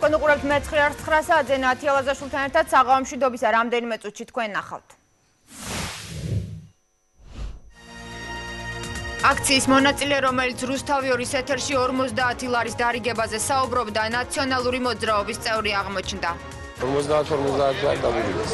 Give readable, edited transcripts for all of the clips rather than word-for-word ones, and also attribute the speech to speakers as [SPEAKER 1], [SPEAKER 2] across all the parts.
[SPEAKER 1] თქვენ უყურებთ მე-9 საათზე ნათი ალაზაშვილთან ერთად საღამომშვიდობის რამდენიმე წუთში თქვენ ნახავთ. აქციის მონაწილე, რომელიც რუსთავი 2-ის ეთერში 50 ლარის დარიგებაზე საუბრობდა, ნაციონალური მოძრაობის წევრი აღმოჩნდა.
[SPEAKER 2] 50 ჯერ დავიგეს.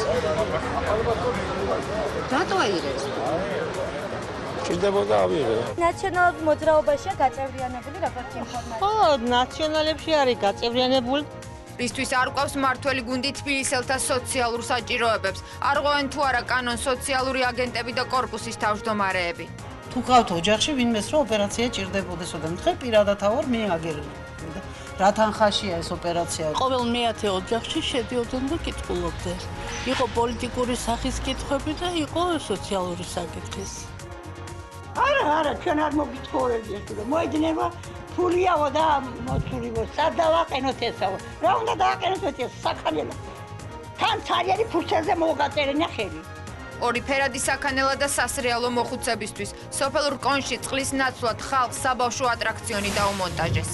[SPEAKER 3] რატო აიღეს?
[SPEAKER 2] ჭირდებოდა ავიღე.
[SPEAKER 4] ნაციონალურ მოძრაობაშია გაწევრიანებული როგორც ინფორმაცია.
[SPEAKER 5] ხო, ნაციონალებში არის გაწევრიანებული.
[SPEAKER 1] ისთვის არ ყავს მართველი გუნდი თბილისელთა სოციალურ საჭიროებებს. არ ღვევენ თუ არა კანონ სოციალური აგენტები და კორპუსის თავმჯდომარეები.
[SPEAKER 5] თუ ყავთ ოჯახში ვინმეს რომ ოპერაცია ჭირდებოდესო და მითხე პირადად ავარ მე აგერ. რა თანხაშია ეს ოპერაცია?
[SPEAKER 6] ყოველ მეათე ოჯახში შედიოდნენ და კითხულობდნენ. იყო პოლიტიკური სახის კითხვები და იყო სოციალური საკითხის.
[SPEAKER 7] არა, ჩვენ არ მოგიტყუებდი ეს რომ მოეძნება ფულიაო და მოცულიო, სად დავაყენოთ ესაო? რა უნდა დააყენოთ ეს საქანელო? თან ცარიერი ფურცელზე მოგაწერენ ხელი.
[SPEAKER 1] ორი ფერადი საქანელა და სასრიალო მოხუცებისთვის სოფელ რკონში წყლის ნაცვლად ხალხს საბავშვო ატრაქციონი დაუმონტაჟეს.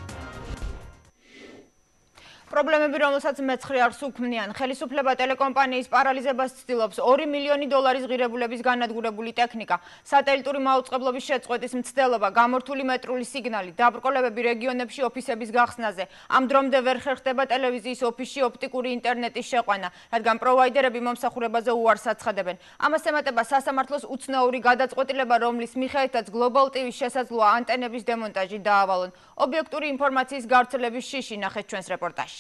[SPEAKER 1] პრობლემები, რომელსაც მე-9 არს უქმნიან, ხელისუფლება ტელეკომპანიის პარალიზებას ცდილობს. 2 მილიონი დოლარის ღირებულების განადგურებული ტექნიკა, სატელიტური მაუწყებლობის შეწყვეტის მცდელობა, გამორთული მეტრული სიგნალი, დაბრკოლებები რეგიონებში ოფისების გახსნაზე. ამ დრომდე ვერ ხერხდება ტელევიზიის ოფისში ოპტიკური ინტერნეტის შეყვანა, რადგან პროვაიდერები მომსახურებაზე უარს აცხადებენ. ამას ემატება სასამართლოს უცნაური გადაწყვეტილება, რომლის მიხედვითაც Global TV-ს შესაძლოა ანტენების დემონტაჟი დაავალონ. ობიექტური ინფორმაციის გავრცელების შიში ნახეთ ჩვენს რეპორტაჟში.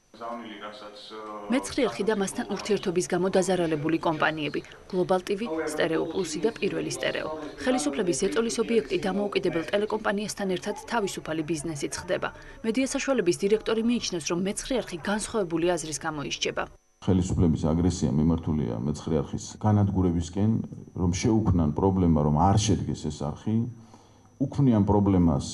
[SPEAKER 8] მე-9 არხი და მასთან ურთიერთობის გამო დაზარალებული კომპანიები, Global TV, Stereo Plus და პირველი Stereo. ხელისუფლების ზეწოლის ობიექტი დამოუკიდებელ ტელეკომპანიასთან ერთად თავისუფალი ბიზნესით ხდება. მედია საშუალების დირექტორი მიიჩნევს, რომ მე-9 არხი განსხვავებული აზრის გამო ისჯება.
[SPEAKER 9] ხელისუფლების აგრესია მიმართულია მე-9 არხის განადგურებისკენ, რომ შეუქმნან პრობლემა, რომ არ შედგეს ეს არხი, უქმნიან პრობლემას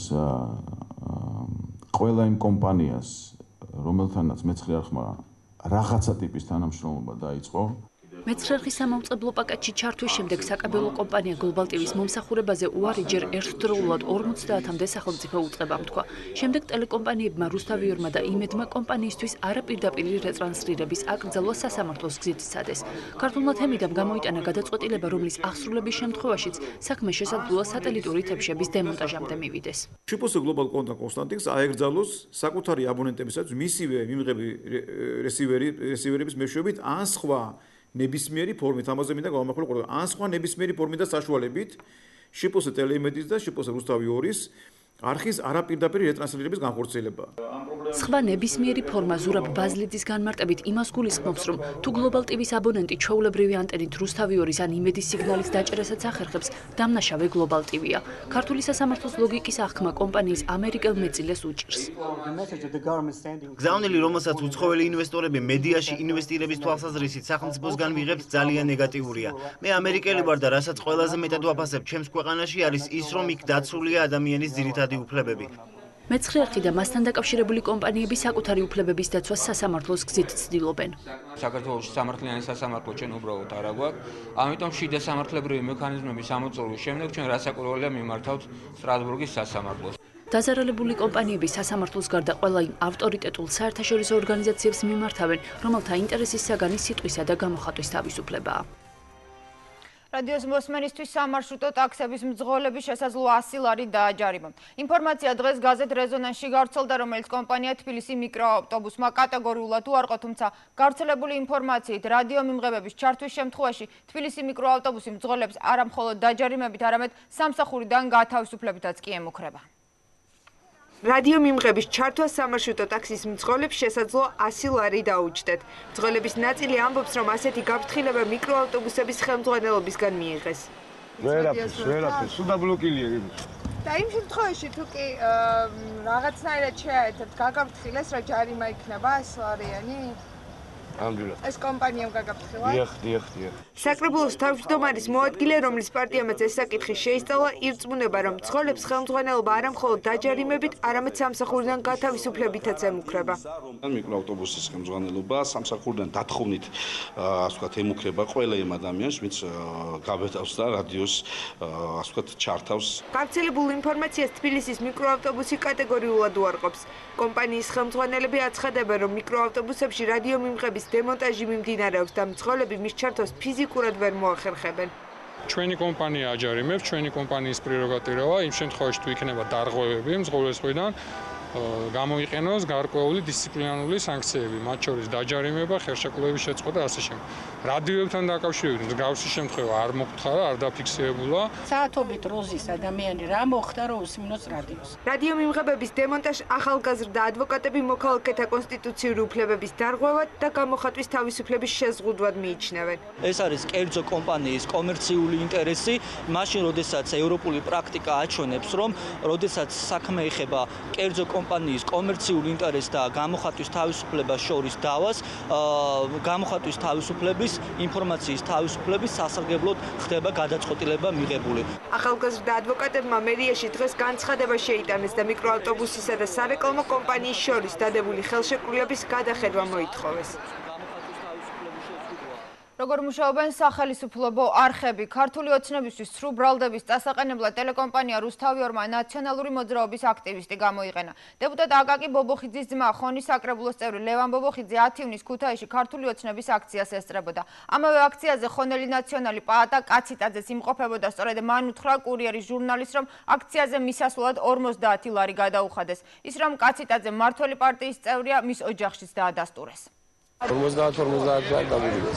[SPEAKER 9] ყველა იმ კომპანიას, რომელთანაც მე-9 არხმა რაღაცა ტიპის თანამშრომლობა დაიწყო.
[SPEAKER 8] მე-9 არხის სამაუწყებლო პაკეტში ჩართვის შემდეგ საკაბელო კომპანია Global TV-ს მომსახურებაზე უარი ჯერ ერთდროულად 50-მდე სახელმწიფო უწყებამ თქვა. შემდეგ ტელეკომპანიებმა რუსთავი 2-მა და იმედმა კომპანიისთვის არაპირდაპირი რეტრანსლირების აკრძალვა სასამართლოს გზით სცადეს. ქართულმა თემიდამ გამოიტანა გადაწყვეტილება, რომლის აღსრულების შემთხვევაშიც საქმე შესაძლოა სატელიტური თებშების დემონტაჟამდე მივიდეს.
[SPEAKER 10] შპოს Global Constantix აეგრძალოს საკუთარი აბონენტებისაც მისივე მიმღები რესივერების მეშვეობით ან სხვა ნებისმიერი ფორმით ამაზე მინდა გავამახვილო ყურადღება. ან სხვა ნებისმიერი ფორმით და საშუალებით შპოს ტელეიმედიის და შპოს რუსთავი 2-ის არხის არაპირდაპირი რეტრანსლირების განხორციელება.
[SPEAKER 8] სხვა ნებისმიერი ფორმა ზურაბ ბაზლიძის განმარტებით იმას გულისხმობს, რომ თუ Global TV-ს აბონენტი ჩვეულებრივი ანტენით რუსთავი 2-ის ან იმედის სიგნალის დაჭერასაც ახერხებს, დამნაშავე Global TV-ია. ქართული სასამართლოს ლოგიკის აღქმა კომპანიის ამერიკელ მეწილეს უჭირს.
[SPEAKER 11] გზავნილი, რომელსაც უცხოელი ინვესტორები მედიაში ინვესტირების თვალსაზრისით სახელმწიფოსგან მიიღებს, ძალიან ნეგატიურია. მე ამერიკელი ვარ და რასაც ყველაზე მეტად ვაფასებ ჩემს ქვეყანაში არის ის, რომ იქ დაცულია ადამიანის ძირითადი უფლებები.
[SPEAKER 8] მე-9 არხი და მასთან დაკავშირებული კომპანიები საკუთარი უფლებების დაცვას სასამართლოს გზით ცდილობენ.
[SPEAKER 12] საქართველოში სამართლიანი სასამართლო ჩვენ უბრალოდ არ აგვაქვს, ამიტომ შიდა სამართლებრივი მექანიზმების ამოწურვის შემდეგ ჩვენ რასაკვირველია მიმართავთ სტრასბურგის სასამართლოს.
[SPEAKER 8] დაზარალებული კომპანიები სასამართლოს გარდა ყველა იმ ავტორიტეტულ საერთაშორისო ორგანიზაციებს მიმართავენ, რომელთა ინტერესის საგანი სიტყვისა და გამოხატვის თავისუფლებაა.
[SPEAKER 1] რადიოს მოსმენისთვის სამარშრუტო ტაქსების მძღოლები შესაძლოა 100 ლარი დააჯარიმონ. ინფორმაცია დღეს გაზეთ რეზონანსში გავრცელდა, რომელიც კომპანია თბილისი მიკროავტობუსმა კატეგორიულად უარყო, თუმცა გავრცელებული ინფორმაციით რადიო მიმღებების ჩართვის შემთხვევაში თბილისი მიკროავტობუსი მძღოლებს არა მხოლოდ დაჯარიმებით, არამედ სამსახურიდან გათავისუფლებითაც კი ემუქრება. რადიო მიმღების ჩართვა სამარშრუტო ტაქსის მძღოლებს შესაძლოა 100 ლარი დაუჯდეთ. მძღოლების ნაწილი ამბობს, რომ ასეთი გაფრთხილება მიკროავტობუსების ხელმძღვანელობისგან მიიღეს.
[SPEAKER 2] ვერაფერს, სულ დაბლოკილია.
[SPEAKER 13] და იმ შემთხვევაში თუ კი რაღაცნაირად შეაერთებთ, გაგაფრთხილეს, რა ჯარიმა იქნება 100 ლარიანი?
[SPEAKER 2] ამჯერად.
[SPEAKER 13] ეს კომპანიამ გაგაფრთხილა?
[SPEAKER 2] დიახ.
[SPEAKER 13] საკრებულოს თავმჯდომარის მოადგილე, რომლის პარტიამაც ეს საკითხი შეისწავლა, ირწმუნება, რომ მცხოვრებს ხელმძღვანელობა არა მხოლოდ დაჯარიმებით, არამედ სამსახურიდან გათავისუფლებითაც ემუქრება.
[SPEAKER 3] მიკროავტობუსის ხელმძღვანელობა სამსახურიდან დათხოვნით, ასე ვთქვათ, ემუქრება ყველა იმ ადამიანს, ვინც გაბედავს და რადიოს, ასე ვთქვათ, ჩართავს.
[SPEAKER 13] გავრცელებულ ინფორმაციას თბილისის მიკროავტობუსი კატეგორიულად უარყოფს. კომპანიის ხელმძღვანელები აცხადებენ, რომ მიკროავტობუსებში რადიო მიმღების დემონტაჟი მიმდინარეობს და მცხოვრები მის ჩართვას ფიზიკურად ვერ მოახერხებენ.
[SPEAKER 14] ჩვენი კომპანია აჯარიმებს, ჩვენი კომპანიის პრეროგატივაა იმ შემთხვევაში თუ იქნება დარღვევები მძღოლების მხრიდან გამოიყენოს გარკვეული დისციპლინარული სანქციები, მათ შორის დაჯარიმება, ხელშეკრულების შეწყვეტა და ასე შემდეგ. რადიოებთან დაკავშირებით მსგავსი შემთხვევა არ მოხდა, არ დაფიქსირებულა.
[SPEAKER 5] საათობით როზის ადამიანი რა მოხდა, რომ უსმინოს რადიოს.
[SPEAKER 13] რადიო მიმღებების დემონტაჟ ახალგაზრდა ადვოკატები მოქალაქეთა კონსტიტუციური უფლებების დარღვევად და გამოხატვის თავისუფლების შეზღუდვად მიიჩნევენ.
[SPEAKER 15] ეს არის კერძო კომპანიის კომერციული ინტერესი, მაშინ როდესაც ევროპული პრაქტიკა აჩვენებს, რომ როდესაც საქმე ეხება კერძო კომპანიის კომერციულ ინტერესს და გამოხატვის თავისუფლებას შორის დავას, გამოხატვის თავისუფლების, ინფორმაციის თავისუფლების სასარგებლოდ ხდება გადაწყვეტილება მიღებული.
[SPEAKER 13] ახალგაზრდა ადვოკატებმა მერიაში დღეს განცხადება შეიტანეს და მიკროავტობუსისა და სარეკლამო კომპანიის შორის დადებული ხელშეკრულების გადახედვა მოითხოვეს.
[SPEAKER 1] როგორ მუშაობენ სახელისუფლებო არხები? ქართული ოცნებისთვის სრულ ბრალდების წასაყენებლად ტელეკომპანია რუსთავი-2-მა ნაციონალური მოძრაობის აქტივისტი გამოიყენა. დეპუტატ აკაკი ბობოხიძის ძმა, ხონის საკრებულოს წევრი ლევან ბობოხიძე 10 ივნისს ქუთაისში ქართული ოცნების აქციას ესწრებოდა. ამავე აქციაზე ხონელი ნაციონალი პაატა კაციტაძეც იმყოფებოდა. სწორედ მან უთხრა კურიერის ჟურნალისტს, რომ აქციაზე მისასვლელად 50 ლარი გადაუხადეს. ის რომ კაციტაძე მმართველი პარტიის წევრია, მის ოჯახშიც დაადასტურეს.
[SPEAKER 2] 50 ჯერ დავიგეს.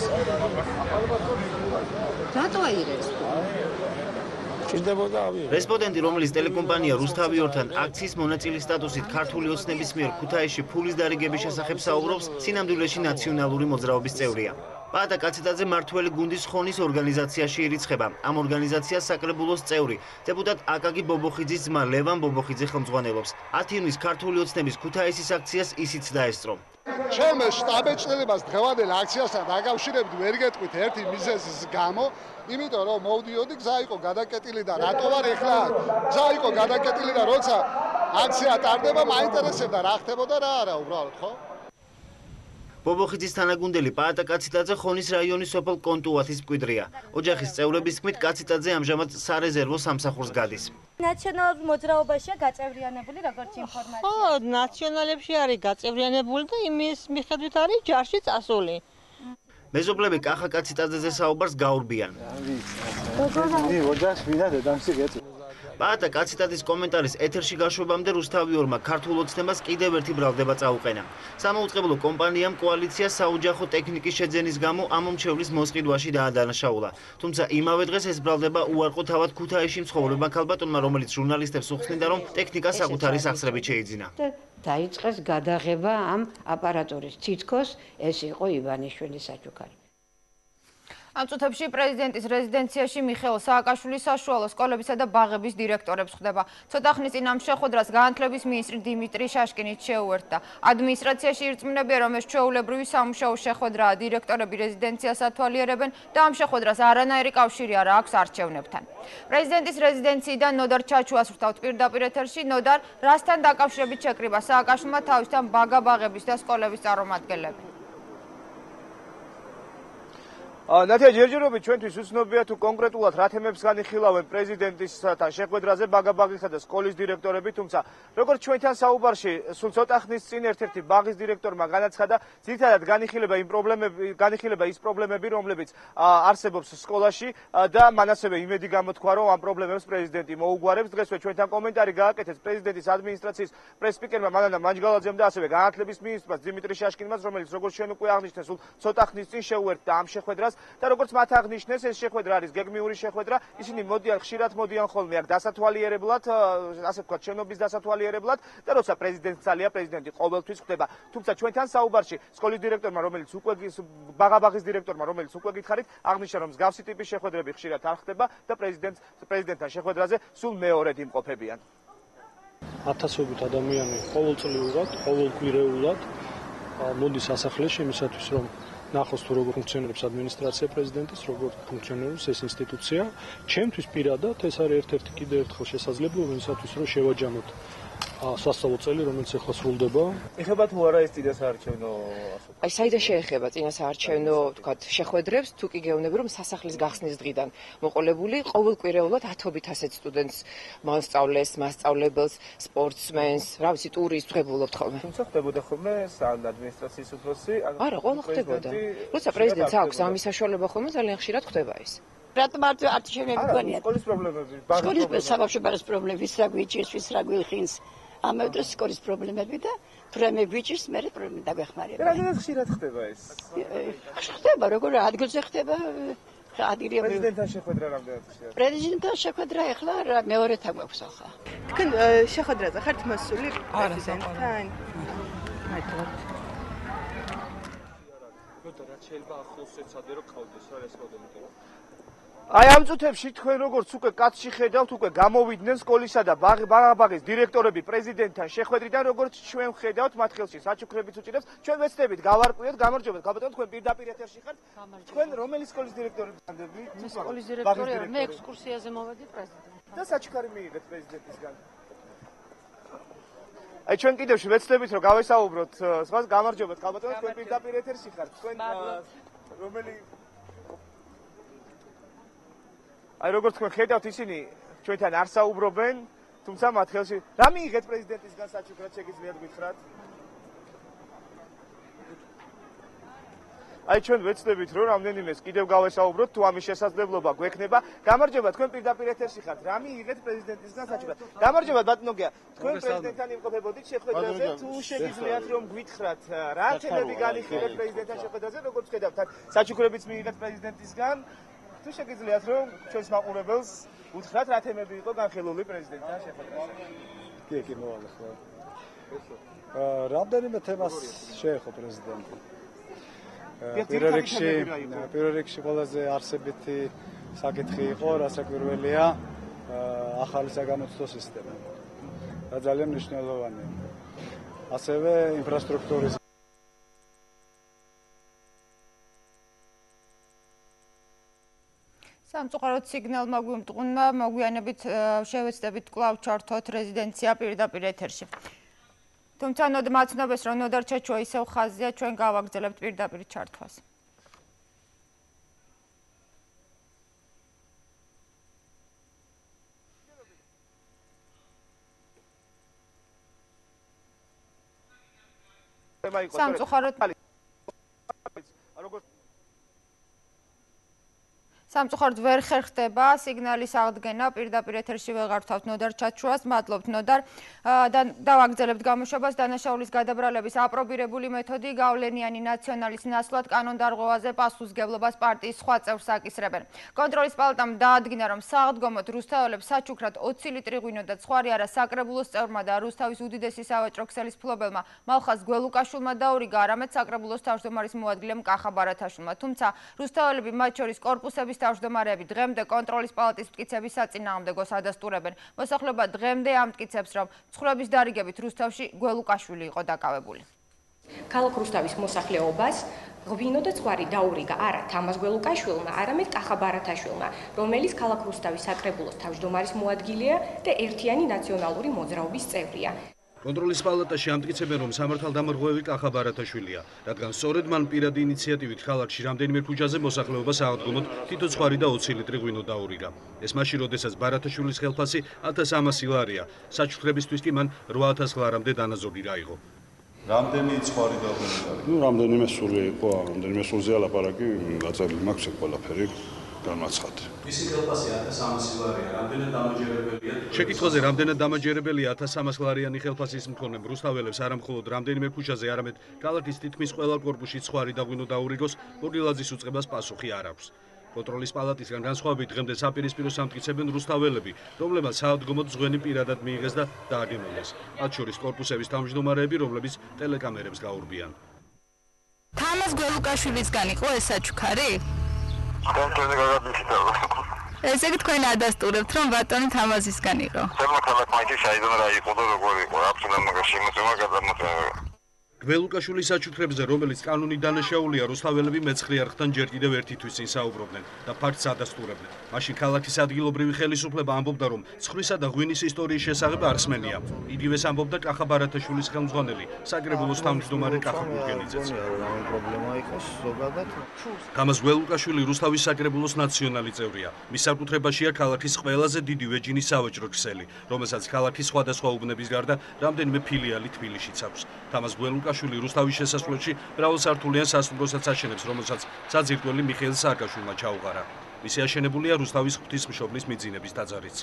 [SPEAKER 5] რატო აიღეს?
[SPEAKER 2] ჭირდებოდა ავიღო.
[SPEAKER 11] რესპონდენტი, რომელიც ტელეკომპანია რუსთავი-2-თან აქციის მონაწილის სტატუსით ქართული ოცნების მიერ ქუთაისში ფულის დარიგების შესახებ საუბრობს, სინამდვილეში ნაციონალური მოძრაობის წევრია. პაატა კაციტაძე მმართველი გუნდის ხონის ორგანიზაციაში ირიცხება. ამ ორგანიზაციას საკრებულოს წევრი, დეპუტატ აკაკი ბობოხიძის ძმა ლევან ბობოხიძე ხელმძღვანელობს. 10 ივნისს ქართული ოცნების ქუთაისის აქციას ისიც დაესწრო.
[SPEAKER 16] ჩემ შტაბ-ეჭდებას დღევანდელ აქციასთან დაკავშირებით ვერ გეტყვით ერთი მიზეზის გამო, იმიტომ რომ მოვდიოდი, გზა იყო გადაკეტილი და რატო ვარ ეხლა? გზა იყო გადაკეტილი და როცა აქცია ტარდება, მაინტერესებდა რა ხდებოდა რა არა უბრალოდ, ხო?
[SPEAKER 11] ბობოხიძის თანაგუნდელი პაატა კაციტაძე ხონის რაიონის სოფელ კონტუათის მკვიდრია. ოჯახის წევრების თქმით, კაციტაძე ამჟამად სარეზერვო სამსახურს გადის.
[SPEAKER 4] ნაციონალურ მოძრაობაშია გაწევრიანებული როგორც ინფორმაცია.
[SPEAKER 17] ხო, ნაციონალებში არის გაწევრიანებული და იმის მიხედვით არის ჯარში წასული.
[SPEAKER 11] მეზობლები კახა კაციტაძეზე საუბარს გაურბიან.
[SPEAKER 16] ოჯახს ვიდა დედამისი გეტყვი.
[SPEAKER 11] პაატა კაციტაძის კომენტარის ეთერში გაშვებამდე რუსთავი-2-მა ქართულ ოცნებას კიდევ ერთი ბრალდება წაუყენა. სამაუწყებლო კომპანიამ კოალიციას საოჯახო ტექნიკის შეძენის გამო ამ მომჩევლის მოსყიდვაში დაადანაშაულა. თუმცა იმავე დღეს ეს ბრალდება უარყო თავად ქუთაისში მცხოვრებმა ქალბატონმა, რომელიც ჟურნალისტებს უხსნიდა, რომ ტექნიკა საკუთარი სახსრებით შეიძინა.
[SPEAKER 18] დაიწყეს გადაღება ამ აპარატურის თითქოს ეს იყო ივანიშვილის საჩუქარი.
[SPEAKER 1] ამ წუთებში პრეზიდენტის რეზიდენციაში მიხეილ სააკაშვილის საშუალო სკოლებისა და ბაღების დირექტორებს ხვდება. ცოტა ხნის წინ ამ შეხვედრას განათლების მინისტრი დიმიტრი შაშკინიც შეუერთდა. ადმინისტრაციაში ირწმუნებიან, რომ ეს ჩვეულებრივი სამუშაო შეხვედრაა, დირექტორები რეზიდენციას ათვალიერებენ და ამ შეხვედრას არანაირი კავშირი არ აქვს არჩევნებთან. პრეზიდენტის რეზიდენციიდან ნოდარ ჩაჩუას ვრთავთ პირდაპირ ეთერში. ნოდარ, რასთან დაკავშირებით შეკრიბა სააკაშვილმა თავისთან ბაღების და სკოლების წარმომადგენლები?
[SPEAKER 19] ნათია, ჯერჯერობით ჩვენთვის უცნობია თუ კონკრეტულად რა თემებს განიხილავენ პრეზიდენტისთან შეხვედრაზე ბაღისა და სკოლის დირექტორები, თუმცა როგორც ჩვენთან საუბარში სულ ცოტა ხნის წინ ერთ-ერთი ბაღის დირექტორმა განაცხადა, ძირითადად განიხილება ის პრობლემები, რომლებიც არსებობს სკოლაში და მან ასევე იმედი გამოთქვა, რომ ამ პრობლემებს პრეზიდენტი მოუგვარებს. დღესვე ჩვენთან კომენტარი გააკეთეს პრეზიდენტის ადმინისტრაციის პრეს-სპიკერმა მანანა მანჯგალაძემ და ასევე განათლების მინისტრმა დიმიტრი შაშკინმა, რომელიც როგორც ჩვენ უკვე აღნიშნეთ, სულ ცოტა ხნის წინ შეუერთდა ამ შეხვედრას. და როგორც მათ აღნიშნეს, ეს შეხვედრა არის გეგმიური შეხვედრა. ისინი ხშირად მოდიან ხოლმე აქ დასათვალიერებლად, ასე ვთქვათ, შენობის დასათვალიერებლად და როცა პრეზიდენტს ძალია, პრეზიდენტი ყოველთვის ხდება. თუმცა ჩვენთან საუბარში სკოლის დირექტორმა, ბაღის დირექტორმა, რომელიც უკვე გითხარით, აღნიშნა, რომ მსგავსი ტიპის შეხვედრები ხშირად არ ხდება და პრეზიდენტთან შეხვედრაზე სულ მეორედ იმყოფებიან.
[SPEAKER 14] ათასობით ადამიანი ყოველწლიურად, ყოველკვირეულად მოდის სასახლეში იმისათვის რომ ნახოს თუ როგორ ფუნქციონირებს ადმინისტრაცია პრეზიდენტის, როგორ ფუნქციონირებს ეს ინსტიტუცია. ჩემთვის პირადად ეს არის ერთ-ერთი კიდევ ერთხელ შესაძლებლობა იმისათვის რომ შევაჯამოთ სასწავლო წელი, რომელიც ახლა სრულდება.
[SPEAKER 19] ეხება თუ არა ეს წინასაარჩევნო
[SPEAKER 20] აი საიდან შეეხება წინასაარჩევნო, თქვათ, შეხვედრებს, თუ კი გეუბნები რომ სასახლის გახსნის დღიდან მოყოლებული ყოველკვირეულად ათობით ასეთ სტუდენტს, მოსწავლეს, მასწავლებელს, სპორტსმენს, რა ვიცი, ტურისტს ვღებულობთ ხოლმე.
[SPEAKER 19] თუმცა ხდებოდა ხოლმე ადმინისტრაციის უფროსი,
[SPEAKER 20] არა, ყველა ხდებოდა. როცა პრეზიდენტს აქვს ამის საშუალება ხოლმე ძალიან ხშირად ხდება ეს.
[SPEAKER 7] რატომ არჩევნები გონიათ?
[SPEAKER 19] სკოლის პრობლემები,
[SPEAKER 7] სკოლის საბავშვო ბაღის პრობლემები, რა გვიჭირს, რა გვიხინს. ამავე დროს სკოლის პრობლემები და თუ რამე გვიჭირს, მე პრობლემები დაგვეხმარება.
[SPEAKER 19] რამდენად ხშირად ხდება ეს?
[SPEAKER 7] ხდება, როგორ ადგილზე ხდება, ადგილი
[SPEAKER 19] პრეზიდენტთან შეხვედრა რამდენად ხშირად?
[SPEAKER 7] პრეზიდენტთან შეხვედრა ახლა მეორეთა გვაქვს ახლა.
[SPEAKER 13] თქვენ შეხვედრაზე ხართ მოსული პრეზიდენტთან?
[SPEAKER 19] მართლაც. რა შეიძლება ახლოს ეცადე რომ ყავდეს რა ეს მოდელი. აი ამ წუთებში თქვენ როგორც უკვე კაცში ხედავთ, უკვე გამოვიდნენ სკოლისა და ბაღის დირექტორები პრეზიდენტთან შეხვედრიდან, როგორც ჩვენ ხედავთ მათ ხელში საჩუქრებიც უჭირებს. ჩვენ ვეცდებით გავარკვიოთ, გამარჯობათ, გაბატონო, თქვენ პირდაპირ ეთერში ხართ. თქვენ რომელი სკოლის დირექტორები განდებით?
[SPEAKER 17] მე სკოლის დირექტორია, მე ექსკურსიაზე მოვედი პრეზიდენტთან.
[SPEAKER 19] და საჩუქარი მიიღეთ პრეზიდენტისგან. აი ჩვენ კიდევ ვეცდებით რომ გავესაუბროთ სხვას, გამარჯობათ, გაბატონო, თქვენ პირდაპირ ეთერში ხართ. თქვენ რომელი აი როგორც თქვენ ხედავთ ისინი ჩვენთან არ საუბრობენ, თუმცა მათ ხელში რა მიიღეთ პრეზიდენტისგან საჩუქრად შეგიძლიათ გითხრათ? აი ჩვენ ვეცდებით რომ რამდენიმეს კიდევ გავესაუბროთ, თუ ამის შესაძლებლობა გვექნება. გამარჯობა, თქვენ პირდაპირ ეთერში ხართ. რა მიიღეთ პრეზიდენტისგან საჩუქრად? გამარჯობა ბატონო გია. თქვენ პრეზიდენტთან იმყოფებოდით შეხვედრაზე, თუ შეგიძლიათ რომ გითხრათ რა თემები განიხილეთ პრეზიდენტთან შეხვედრაზე, როგორც ხედავთ, საჩუქრებიც მიიღეთ პრეზიდენტისგან. თუ შეგიძლიათ რომ ჩვენს მაყურებელს უთხრათ რა თემები იყო განხილული პრეზიდენტთან შეხვედრაზე.
[SPEAKER 21] კი, მოვალე. რამდენიმე თემას შეეხო პრეზიდენტი. პირველ რიგში ყველაზე არსებითი საკითხი იყო, რასაკვირველია, ახალი საგამოცდო სისტემა. და ძალიან მნიშვნელოვანია. ასევე ინფრასტრუქტურის
[SPEAKER 1] სამწუხაროდ სიგნალმა გვიმტყუნა, მოგვიანებით შევეცდებით კვლავ ჩართოთ რეზიდენცია პირდაპირ ეთერში. თუმცა მაცნობას რომ ნოდარ ჩაჩუა ისევ ხაზია, ჩვენ გავაგრძელებთ პირდაპირ ჩართვას. სამწუხაროდ ვერ ხერხდება სიგნალის აღდგენა, პირდაპირ ეთერში ვეღარ ვთავთ ნოდარ ჩაჩუას, მადლობთ ნოდარ და დავაგრძელებთ გამოშვებას. დანაშაულის გადაბრალების აპრობირებული მეთოდი გავლენიანი ნაციონალის ნაცვლად კანონდარღვევაზე პასუხისმგებლობას პარტიის სხვა წევრს აკისრებენ. კონტროლის პალატამ დაადგინა, რომ საღდგომოდ რუსთაველებს საჩუქრად 20 ლიტრი ღვინო და ცხარი არა საკრებულოს წევრმა და რუსთავის უდიდესი სავაჭრო ქსელის ფლობელმა მალხაზ გველუკაშვილმა დაურიგა, არამედ საკრებულოს თავმჯდომარის მოადგილემ კახა ბარათაშვილმა. თუმცა რუსთაველები, მათ შორის კორპუსების თავმჯდომარეები დღემდე კონტროლის პალატის მტკიცების საწინააღმდეგოს ადასტურებენ. მოსახლეობა დღემდე ამტკიცებს, რომ ცხრების დარიგებით რუსთავში გველუკაშვილი იყო დაკავებული.
[SPEAKER 22] ქალაქ რუსთავის მოსახლეობას ღვინო და ცხარი დაურიგა არა თამაზ გველუკაშვილმა, არამედ კახა ბარათაშვილმა, რომელიც ქალაქ რუსთავის საკრებულოს თავმჯდომარის მოადგილეა და ერთიანი ნაციონალური მოძრაობის წევრია.
[SPEAKER 23] კონტროლის პალატაში ამტკიცებენ, რომ სამართალდამორღვევი კახა ბარათაშვილია, რადგან სწორედ მან პირადი ინიციატივით ქალაქში რამდენიმე ქუჩაზე მოსახლეობას აღდგომოდ თითო ცხარი და 20 ლიტრი ღვინო დაურიგა. ეს მაშინ, როდესაც ბარათაშვილის ხელფასი 1300 ლარია, საჩუქრებისთვის კი მან 8000 ლარამდე დანაზოგი რაიღო.
[SPEAKER 24] რამდენი ცხარი და ღვინო დაურიგა?
[SPEAKER 25] რამდენიმე სული იყო, რამდენიმე სულზეა ლაპარაკი, დაწერილი მაქვს ეს ყველაფერი.
[SPEAKER 23] მისი ხელფასი 1300 ლარია, რამდენად დამაჯერებელია? შეკითხვაზე რამდენად დამაჯერებელია 1300 ლარიანი ხელფასის მქონემ რუსთაველებს არა მხოლოდ რამდენიმე ქუჩაზე, არამედ ქალაქის თითქმის ყველა კორპუსში ცხარი და ღვინო დაურიგოს, მოგილაძის უწყებას პასუხი არ აქვს. კონტროლის პალატისგან განსხვავებით დღემდე საპირისპირო სამტკიცებენ რუსთაველები, რომლებმაც საავდგომოდ ზღვენი პირადად მიიღეს და დააგემოვნეს. მათ შორის კორპუსების თავმჯდომარეები, რომლებიც ტელეკამერებს გაურბიან.
[SPEAKER 26] თამაზ გველუკაშვილისგან იყო ეს საჩუქარი? ესე იგი თქვენ ადასტურებთ, რომ ბატონი თამაზისგან იყო.
[SPEAKER 23] გველუკაშვილის საჩუქრებზე, რომელიც კანონით დანაშაულია, რუსთაველები მეცხრე არხთან ჯერ კიდევ ერთი თვის წინ საუბრობდნენ და ფაქტს ადასტურებდნენ. მაშინ ქალაქის ადგილობრივი ხელისუფლება ამბობდა, რომ ცხრისა და ღვინის ისტორიის შესახებ არ სმენია. იგივეს ამბობდა კახა ბარათაშვილის ხელმძღვანელი, საკრებულოს თავმჯდომარე კახა გურგენიძეც. გამას გველუკაშვილი რუსთავის საკრებულოს ნაციონალი წევრია. მის საკუთრებაშია ქალაქის ყველაზე დიდი ვეჯინის სავაჭრო ქსელი, რომელსაც ქალაქის სხვადასხვა უბნების გარდა რამდენიმე ფილიალი თბილისშიც აქვს. თამას გველუკაშვილი რუსთავის შესასვლელში მრავალსართულიან სასტუმროსაც აშენებს, რომელსაც საძირკველი მიხეილ სააკაშვილმა ჩაუყარა. მისი აშენებულია რუსთავის ღვთისმშობლის მიძინების ტაძარიც.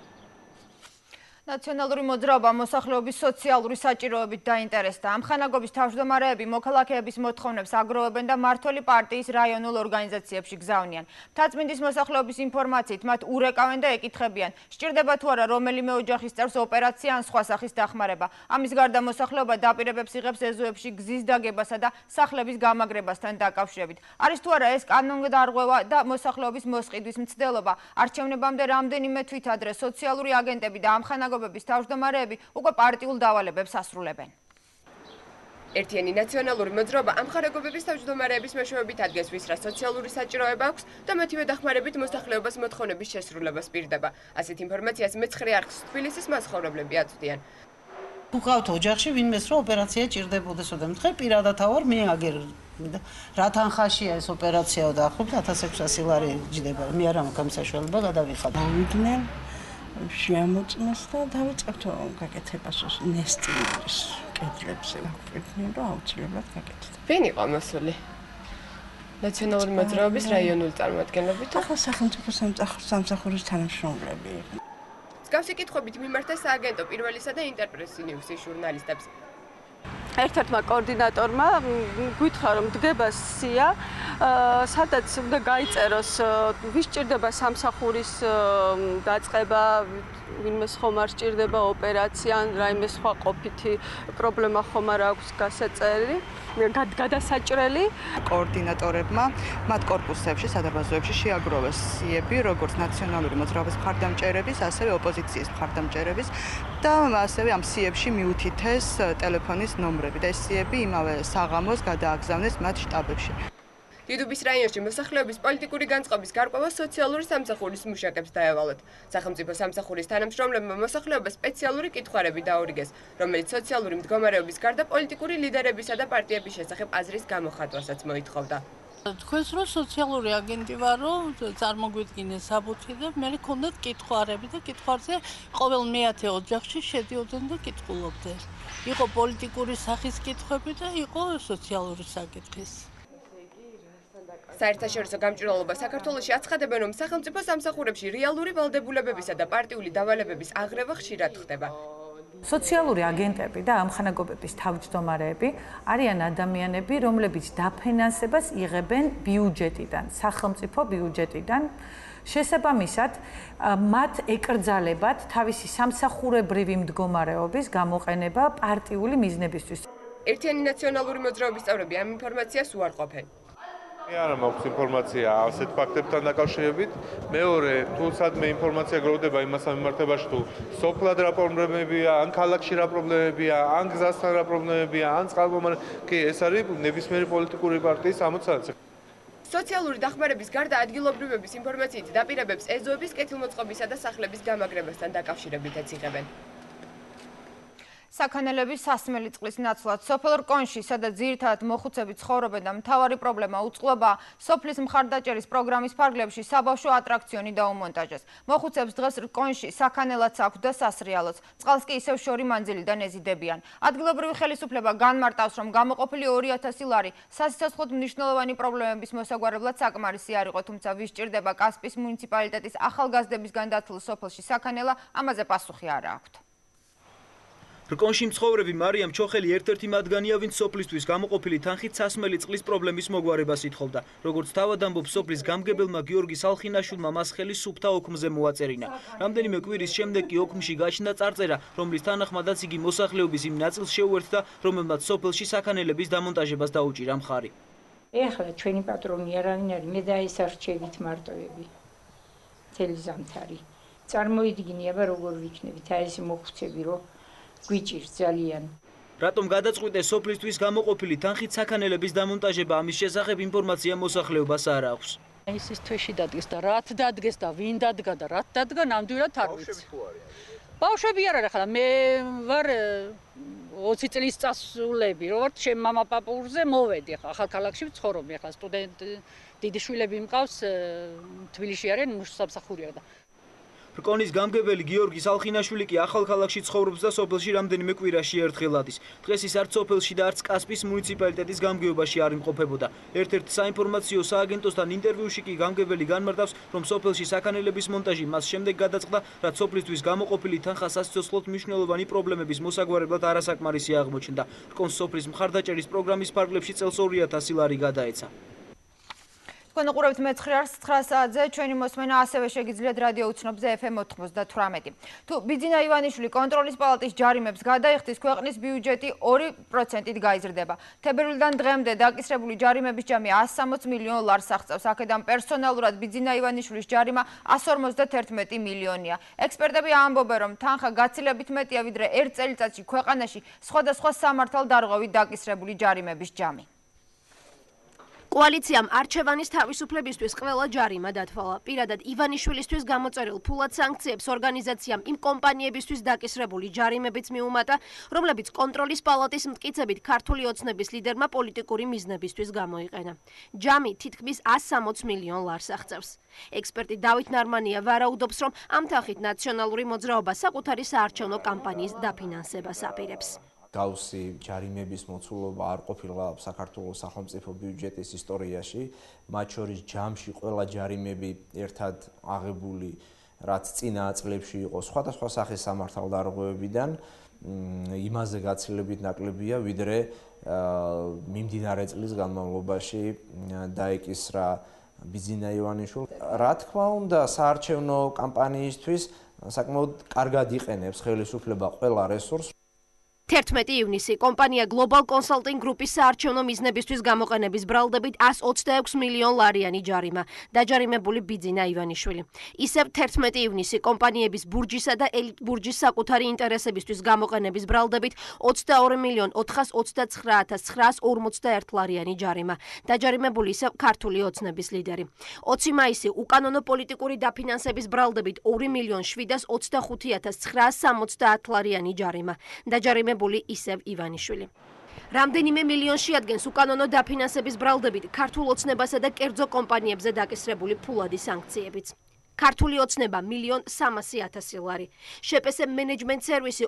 [SPEAKER 1] ნაციონალური მოძრაობა მოსახლეობის სოციალური საჭიროებით დაინტერესდა. ამხანაგობის თავმჯდომარეები მოქალაქეების მოთხოვნებს აგროვებენ და მმართველი პარტიის რაიონულ ორგანიზაციებში გზავნიან. მთაწმინდის მოსახლეობის ინფორმაციით მათ ურეკავენ და ეკითხებიან, სჭირდება თუ არა რომელიმე ოჯახის წევრს ოპერაცია ან სხვა სახის დახმარება. ამის გარდა მოსახლეობა დაპირებებს იღებს ეზოებში გზის დაგებასა და სახლების გამაგრებასთან დაკავშირებით. არის თუ არა ეს კანონდარღვევა და მოსახლეობის მოსყიდვის მცდელობა. არჩევნებამდე რამდენიმე თვითადრე სოციალური აგენტები და ამხანაგობების თავმჯდომარეები უკვე პარტიულ დავალებებს ასრულებენ.
[SPEAKER 20] ერთიანი ნაციონალური მოძრაობა ამხანაგობების თავმჯდომარეების მეშვეობით ადგენს, ვის რა სოციალური საჭიროება აქვს და მათივე დახმარებით მოსახლეობას მოთხოვნების შესრულებას პირდება. ასეთ ინფორმაციას მეცხრე არხს თბილისის მაცხოვრებლები აწვდიან.
[SPEAKER 5] თუ ყავთ ოჯახში ვინმეს რომ ოპერაცია ჭირდებოდესო და მითხე პირადად ავარ მე აგერ რა თანხაშია ეს ოპერაციაო და ახლობთ 1600 ლარი ჯდება. მე არ მაქვს ამ საშუალება გადავიხადო.
[SPEAKER 3] ვიდნენ შეამოწმეს და დავიწყებთ გაკეთებას ნესტირის კედლებზე ვაკვირდნენ რომ აუცილებლად გაკეთდეს.
[SPEAKER 20] ვინ იყო მოსული? ნაციონალური მოძრაობის რაიონული წარმომადგენლები თუ
[SPEAKER 3] ახლა სახელმწიფო სამსახურის თანამშრომლები.
[SPEAKER 20] მსგავსი კითხვებით მიმართა სააგენტო პირველისა და ინტერპრესი ნიუსის ჟურნალისტებს.
[SPEAKER 6] ერთ-ერთმა კოორდინატორმა გითხრა რომ დგება სია, სადაც უნდა გაიწეროს ვის ჭირდება სამსახურის დაწყება, ვინმეს ხომ არ ჭირდება ოპერაცია ან რაიმე სხვა ყოფითი პრობლემა ხომ არ აქვს გადასაჭრელი.
[SPEAKER 8] კოორდინატორებმა მათ კორპუსებში, სადაბაზოებში შეაგროვეს სიები, როგორც ნაციონალური მოძრაობის მხარდამჭერების, ასევე ოპოზიციის მხარდამჭერების და ასევე ამ სიებში მიუთითეს ტელეფონის ნომრები და ეს სიები იმავე საღამოს გადააგზავნეს მათ შტაბებში.
[SPEAKER 20] დიდუბის რაიონში მოსახლეობის პოლიტიკური განწყობის გარკვევა სოციალური სამსახურის მუშაკებს დაევალათ. სახელმწიფო სამსახურის თანამშრომლებმა მოსახლეობას სპეციალური კითხვარები დაურიგეს, რომელიც სოციალური მდგომარეობის გარდა პოლიტიკური ლიდერებისა და პარტიების შესახებ აზრის გამოხატვასაც მოითხოვდა.
[SPEAKER 17] თქვენს რო სოციალური აგენტი ვარო, წარმოგვიდგინეს საბუთი და მე მქონდათ კითხვარები და კითხვარზე ყოველ მეათე ოჯახში შედიოდნენ და კითხულობდნენ. იყო პოლიტიკური სახის კითხვები და იყო სოციალური საკითხის.
[SPEAKER 20] საერთაშორისო გამჭვირვალობა საქართველოში აცხადებენ, რომ სახელმწიფო სამსახურებში რეალური ვალდებულებებისა და პარტიული დავალებების აღრევა ხშირად ხდება.
[SPEAKER 9] სოციალური აგენტები და ამხანაგობების თავმჯდომარეები არიან ადამიანები, რომლებიც დაფინანსებას იღებენ ბიუჯეტიდან, სახელმწიფო ბიუჯეტიდან. შესაბამისად, მათ ეკრძალებათ თავისი სამსახურებრივი მდგომარეობის გამოყენება პარტიული მიზნებისთვის.
[SPEAKER 20] ერთიანი ნაციონალური მოძრაობის წევრები ამ ინფორმაციას უარყოფენ.
[SPEAKER 24] არა მაქვს ინფორმაცია ასეთ ფაქტებთან დაკავშირებით. მეორე, თუ სადმე ინფორმაცია გროვდება იმასთან მიმართებაში, თუ სოფლად რა პრობლემებია, ან ქალაქში რა პრობლემებია, ან გზასთან რა პრობლემებია, ან წყალმომარაგება, კი ეს არის ნებისმიერი პოლიტიკური პარტიის ამოცანა.
[SPEAKER 20] სოციალური დახმარების გარდა ადგილობრივების ინფორმაციით დაპირებებს ეზოების კეთილმოწყობისა და სახლების გამაგრებასთან დაკავშირებითაც იღებენ.
[SPEAKER 1] საქანელების სასმელი წყლის ნაცვლად სოფელ რკონში, სადაც ძირითადად მოხუცები ცხოვრობენ და მთავარი პრობლემა უწყლობაა, სოფლის მხარდაჭერის პროგრამის ფარგლებში საბავშვო ატრაქციონი დაუმონტაჟეს. მოხუცებს დღეს რკონში საქანელაც აქვთ და სასრიალოც. წყალს კი ისევ შორი მანძილიდან ეზიდებიან. ადგილობრივი ხელისუფლება განმარტავს, რომ გამოყოფილი 2000 ლარი სასიცოცხლოდ მნიშვნელოვანი პრობლემების მოსაგვარებლად საკმარისი არ იყო, თუმცა ვის ჭირდება კასპის მუნიციპალიტეტის ახალგაზრდებისგან დაცულ სოფელში საქანელა, ამაზე პასუხი არ აქვთ.
[SPEAKER 10] რკონში მცხოვრები მარიამ ჩოხელი ერთ-ერთი მათგანია, ვინც სოფლისთვის გამოყოფილი თანხით სასმელი წყლის პრობლემის მოგვარებას ითხოვდა. როგორც თავად ამბობს სოფლის გამგებელმა გიორგი სალხინაშვილმა, მას ხელი სუფთა ოქმზე მოაწერინა. რამდენიმე კვირის შემდეგ კი ოქმში გაჩნდა წარწერა, რომლის თანახმადაც იგი მოსახლეობის იმ ნაწილს შეუერთდა, რომელმაც სოფელში საქანელების დამონტაჟებას დაუჭირა მხარი.
[SPEAKER 12] ეხლა ჩვენი პატრონი არავინ არის, მე და ეს არჩევით მარტოები. მთელი ზამთარი. წარმოიდგინე, აბა როგორ ვიქნებით, აი ეს მოხუცები რომ გვიჭირს ძალიან.
[SPEAKER 10] რატომ გადაწყვიტეს სოფლისთვის გამოყოფილი თანხით საქანელების დამონტაჟება, ამის შესახებ ინფორმაცია მოსახლეობას არ აქვს.
[SPEAKER 2] ისის თვეში დადგეს და რათ დადგეს და ვინ დადგა და რათ დადგა ნამდვილად არ ვიცი. ბავშვები არ არის, ახლა მე ვარ 20 წლის წასულები, როგორც ჩემ მამაპაპურზე მოვედი, ახლა ახალქალაქში ვცხოვრობ, ახლა სტუდენტი დიდი შვილები მყავს, თბილისში არიან, მოსამსახურეა და
[SPEAKER 10] რკონის გამგებელი გიორგი სალხინაშვილი კი ახალქალაქში ცხოვრობს და სოფელში რამდენიმე კვირაში ერთხელ ადის. დღეს ის არც სოფელში და არც კასპის მუნიციპალიტეტის გამგეობაში არ იმყოფებოდა. ერთ-ერთ საინფორმაციო სააგენტოსთან ინტერვიუში კი გამგებელი განმარტავს, რომ სოფელში საქანელების მონტაჟი მას შემდეგ გადაწყდა, რაც სოფლისთვის გამოყოფილი თანხა სასიცოცხლოდ მნიშვნელოვანი პრობლემების მოსაგვარებლად არასაკმარისი აღმოჩნდა. რკონს სოფლის მხარდაჭერის პროგრამის ფარგლებში წელს 2000 ლარი გადაეცა.
[SPEAKER 1] კონყურებთ მე-9-ს 9 საათზე ჩვენი მოსმენა ასევე შეგიძლიათ რადიო უცნობზე FM 98. თუ ბიძინა ივანიშვილი კონტროლის პალატის ჯარიმებს გადაიხდის, ქვეყნის ბიუჯეტი 2%-ით გაიზრდება. თებერვლიდან დღემდე დაკისრებული ჯარიმების ჯამი 160 მილიონ ლარს აღწევს. აქედან პერსონალურად ბიძინა ივანიშვილის ჯარიმა 151 მილიონია. ექსპერტები ამბობენ, რომ თანხა გაცილებით მეტია, ვიდრე ერთ წელიწადში ქვეყანაში სხვადასხვა სამართალდარღვევით დაკისრებული ჯარიმების ჯამი.
[SPEAKER 4] კოალიციამ არჩევანის თავისუფლებისთვის ყველა ჯარიმა დათვალა. პირადად ივანიშვილისთვის გამოწერილ ფულად სანქციებს ორგანიზაციამ იმ კომპანიებისთვის დაკისრებული ჯარიმებიც მიუმატა, რომლებიც კონტროლის პალატის მტკიცებით ქართული ოცნების ლიდერმა პოლიტიკური მიზნებისთვის გამოიყენა. ჯამი თითქმის 160 მილიონ ლარს აღწევს. ექსპერტი დავით ნარმანია ვარაუდობს, რომ ამ თანხით ნაციონალური მოძრაობა საკუთარი საარჩევნო კამპანიის დაფინანსებას აპირებს.
[SPEAKER 11] გავსი ჯარიმების მოცულობა არ ყოფილა საქართველოს სახელმწიფო ბიუჯეტის ისტორიაში, მათ შორის ჯამში ყველა ჯარიმები ერთად აღებული, რაც წინა წლებში იყო სხვადასხვა სახის სამართალდარღვევებიდან, იმაზე გაცილებით ნაკლებია, ვიდრე მიმდინარე წლის განმავლობაში დაეკისრა ბიძინა ივანიშვილს. რა თქმა უნდა, საარჩევნო კამპანიისთვის საკმაოდ კარგად იყენებს ხელისუფლება ყველა რესურსს.
[SPEAKER 4] 11 ივნისი კომპანია Global Consulting Group-ის საარჩევნო მიზნებისთვის გამოყენების ბრალდებით 126 მილიონ ლარიანი ჯარიმა დაჯარიმებული ბიძინა ივანიშვილი. ისევ 11 ივნისი კომპანიების ბურჯისა და ელიტ ბურჯის საკუთარი ინტერესებისთვის გამოყენების ბრალდებით 22 მილიონ 429,941 ლარიანი ჯარიმა დაჯარიმებული ისევ ქართული ოცნების ლიდერი. 20 მაისი უკანონო პოლიტიკური დაფინანსების ბრალდებით 2 მილიონ 725,970 ლარიანი ჯარიმა დაჯარიმებული ისევ ივანიშვილი. რამდენიმე მილიონი შეადგენს უკანონო დაფინანსების ბრალდებით ქართულ ოცნებასა და კერძო კომპანიებზე დაკისრებული ფულადი სანქციებიც. ქართული ოცნება 1,300,000 ლარი, შპს მენეჯმენტ სერვისი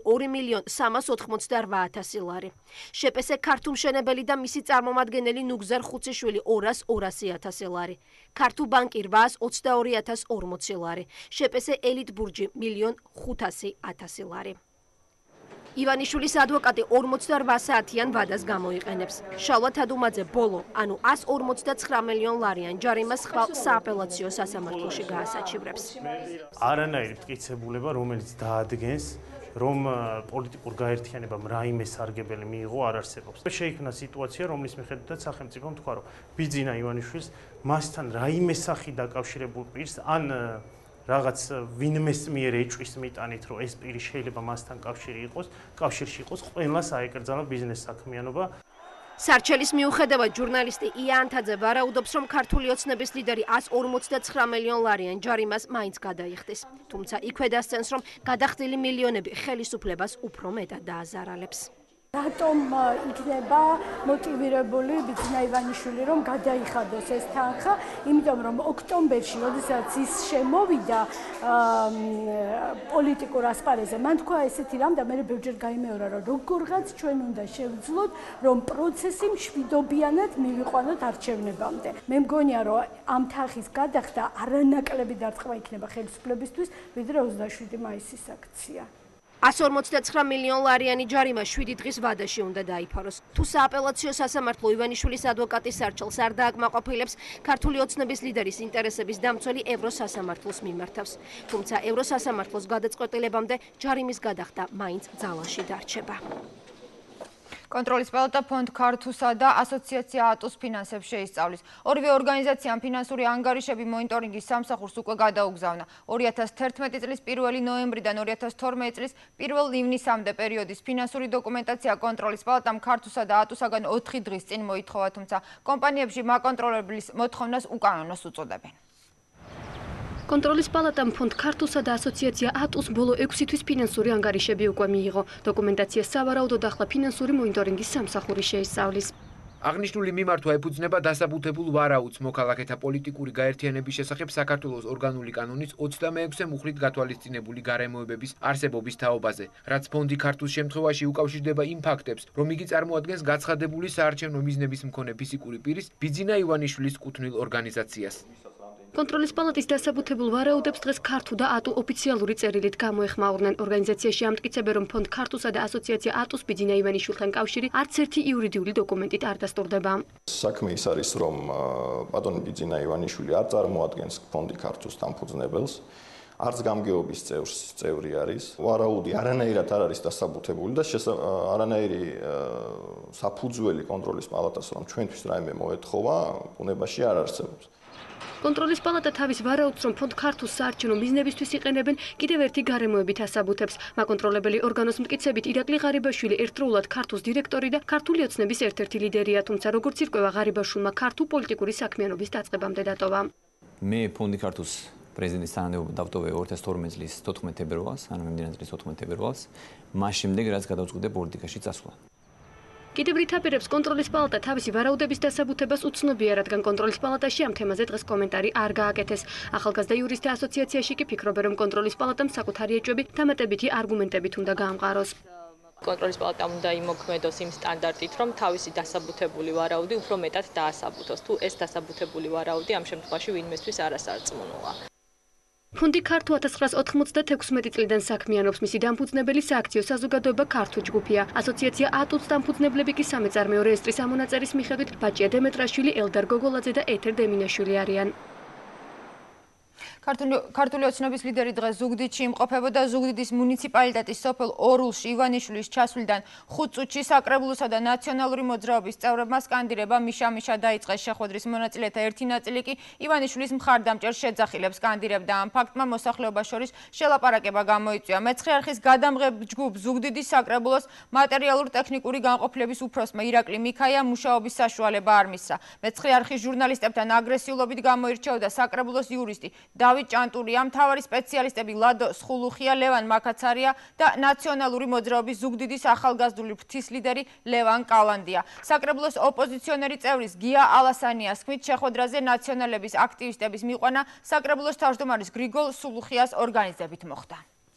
[SPEAKER 4] 2,388,000 ლარი, შპს ქართულმშენებელი და მისი წარმომადგენელი ნუგზარ ხუციშვილი 200,000 ლარი, ქართულ ბანკი 822,040 ლარი, შპს ელიტ ბურჯი 1,500,000 ლარი. ივანიშვილის ადვოკატი 48 საათიან ვადას გამოიყენებს. შალვა თადუმაძე ბოლო, ანუ 159 მილიონ ლარიან ჯარიმას ხვალ სააპელაციო სასამართლოში გაასაჩივრებს.
[SPEAKER 15] არანაირი მტკიცებულება, რომელიც დაადგენს, რომ პოლიტიკურ გაერთიანებამ რაიმე სარგებელი მიიღო, არ არსებობს. შეიქმნა სიტუაცია, რომლის მიხედვითაც სახელმწიფომ თქვა, რომ ბიძინა ივანიშვილს მასთან რაიმე სახი დაკავშირებულ პირს ან რაღაც ვინმეს მიერ ეჭვის მიტანით, რომ ეს პირი შეიძლება მასთან კავშირში იყოს, ყველას აეკრძალა ბიზნეს საქმიანობა.
[SPEAKER 4] სარჩელის მიუხედავად ჟურნალისტი ია ანთაძე ვარაუდობს, რომ ქართული ოცნების ლიდერი 159 მილიონ ლარიან ჯარიმას მაინც გადაიხდის. თუმცა იქვე დასცენს, რომ გადახდილი მილიონები ხელისუფლებას უფრო მეტად დააზარალებს.
[SPEAKER 16] რატომ იქნება მოტივირებული ბიძინა ივანიშვილი, რომ გადაიხადოს ეს თანხა? იმიტომ რომ ოქტომბერში, როდესაც ის შემოვიდა პოლიტიკურ ასპარეზზე, მან თქვა ესეთი რამ და მე ბევრჯერ გაიმეორა, რომ როგორღაც ჩვენ უნდა შევძლოთ, რომ პროცესი მშვიდობიანად მივიყვანოთ არჩევნებამდე. მე მგონია, რომ ამ თანხის გადახდა არანაკლები დარტყმა იქნება ხელისუფლებისთვის, ვიდრე 27 მაისის აქცია.
[SPEAKER 4] 159 მილიონ ლარიანი ჯარიმა 7 დღის ვადაში უნდა დაიფაროს. თუ სააპელაციო სასამართლო ივანიშვილის ადვოკატის სარჩელს არ დააკმაყოფილებს, ქართული ოცნების ლიდერის ინტერესების დამცველი ევროსასამართლოს მიმართავს. თუმცა ევროსასამართლოს გადაწყვეტილებამდე ჯარიმის გადახდა მაინც ძალაში დარჩება.
[SPEAKER 1] კონტროლის პალატა ფონდ ქართუსა და ასოციაცია ატუს ფინანსებს შეისწავლის. ორივე ორგანიზაციამ ფინანსური ანგარიშები მონიტორინგის სამსახურს უკვე გადაუგზავნა. 2011 წლის 1 ნოემბრიდან 2012 წლის 1 ივნისამდე პერიოდის ფინანსური დოკუმენტაცია კონტროლის პალატამ ქართუსა და ატუსაგან 4 დღის წინ მოითხოვა, თუმცა კომპანიებში მაკონტროლებლის მოთხოვნას უკანონოს უწოდებენ.
[SPEAKER 4] კონტროლის პალატამ ფონდ ქართუსა და ასოციაცია ატუს ბოლო 6 თვის ფინანსური ანგარიშები უკვე მიიღო. დოკუმენტაცია სავარაუდოდ ახლა ფინანსური მონიტორინგის სამსახური შეისწავლის.
[SPEAKER 7] აღნიშნული მიმართვა ეფუძნება დასაბუთებულ ვარაუდს მოქალაქეთა პოლიტიკური გაერთიანების შესახებ საქართველოს ორგანული კანონის 26-ე მუხლით გათვალისწინებული გარემოებების არსებობის თაობაზე, რაც ფონდი ქართუს შემთხვევაში უკავშირდება იმ ფაქტებს, რომ იგი წარმოადგენს გაცხადებული საარჩევნო მიზნების მქონე ფიზიკური პირის ბიძინა ივანიშვილის კუთვნილ ორგანიზაციას. კონტროლის პალატის დასაბუთებულ ვარაუდებს დღეს ქართუ და ატუ ოფიციალური წერილით გამოეხმაურნენ. ორგანიზაციაში ამტკიცებენ, რომ ფონდ ქართუსა და ასოციაცია ატუს ბიძინა ივანიშვილთან კავშირი არც ერთი იურიდიული დოკუმენტით არ დასტურდება.
[SPEAKER 13] საქმე ის არის, რომ ბატონი ბიძინა ივანიშვილი არ წარმოადგენს ფონდი ქართუს დამფუძნებელს, არც გამგეობის წევრი არის. ვარაუდი არანაირად არ არის დასაბუთებული და არანაირი საფუძველი კონტროლის პალატას, რომ ჩვენთვის რაიმე მოეთხოვა, ბუნებაში არ არსებობს.
[SPEAKER 4] კონტროლის პალატა თავის ვარაუდს, რომ ფონდ ქართუს საარჩევნო მიზნებისთვის იყენებენ, კიდევ ერთი გარემოებით ასაბუთებს. მაკონტროლებელი ორგანოს მტკიცებით, ირაკლი ღარიბაშვილი ერთდროულად ქართუს დირექტორი და ქართული ოცნების ერთ-ერთი ლიდერია, თუმცა როგორც ირკვევა, ღარიბაშვილმა ქართულ პოლიტიკური საქმიანობის დაწყებამდე დატოვა.
[SPEAKER 14] მე ფონდი ქართუს პრეზიდენტის თანამდებობა დავტოვე 2012 წლის 14 თებერვალს, ანუ მიმდინარე წლის 14 თებერვალს, მას შემდეგ რაც გადავწყვიტე პოლიტიკაში წასვლა.
[SPEAKER 4] კიდევ რითაპირებს კონტროლის პალატა თავისი ვარაუდების დასაბუთებას უცნობია, რადგან კონტროლის პალატაში ამ თემაზე დღეს კომენტარი არ გააკეთეს. ახალგაზრდა იურისტთა ასოციაციაში კი ფიქრობენ, რომ კონტროლის პალატამ საკუთარი ეჭვები დამატებითი არგუმენტებით უნდა გაამყაროს.
[SPEAKER 18] კონტროლის პალატამ უნდა იმოქმედოს იმ სტანდარტით, რომ თავისი დასაბუთებული ვარაუდი უფრო მეტად დაასაბუთოს. თუ ეს დასაბუთებული ვარაუდი ამ შემთხვევაში ვინმესთვის არასარწმუნოა.
[SPEAKER 4] ფონდი ქართუ 1996 წლიდან საქმიანობს. მისი დამფუძნებელი სააქციო საზოგადოება ქართუ ჯგუფია. ასოციაცია ატუს დამფუძნებლები კი სამეწარმეო რეესტრის ამონაწერის მიხედვით ბაჭია დემეტრაშვილი, ელდარ გოგოლაძე და ეთერ დებინაშვილი არიან.
[SPEAKER 1] ქართული ოცნების ლიდერი დღეს ზუგდიდში იმყოფებოდა. ზუგდიდის მუნიციპალიტეტის სოფელ ორულში ივანიშვილის ჩასვლიდან 5 წუთში საკრებულოსა და ნაციონალური მოძრაობის წევრებმა სკანდირება მიშა-მიშა დაიწყეს. შეხვედრის მონაწილეთა ერთი ნაწილი კი ივანიშვილის მხარდამჭერ შეძახილებს სკანდირებდა. ამ ფაქტმა მოსახლეობას შორის შელაპარაკება გამოიწვია. მეცხრე არხის გადამღებ ჯგუფ ზუგდიდის საკრებულოს მატერიალურ-ტექნიკური განყოფილების უფროსმა ირაკლი მიქაია მუშაობის საშუალება არ მისცა. მეცხრე არხის ჟურნალისტებთან აგრესიულობით გამოირჩეოდა საკრებულოს იურისტი დავით ჭანტურია, მთავარი სპეციალისტები ლადო სხულუხია, ლევან მაკაცარია და ნაციონალური მოძრაობის ზუგდიდის ახალგაზრდული ფრთის ლიდერი ლევან კალანდია. საკრებულოს ოპოზიციონერი წევრის გია ალასანიას თქმით, შეხვედრაზე ნაციონალების აქტივისტების მიყვანა საკრებულოს თავმჯდომარის გრიგოლ სულუხიას ორგანიზებით მოხდა.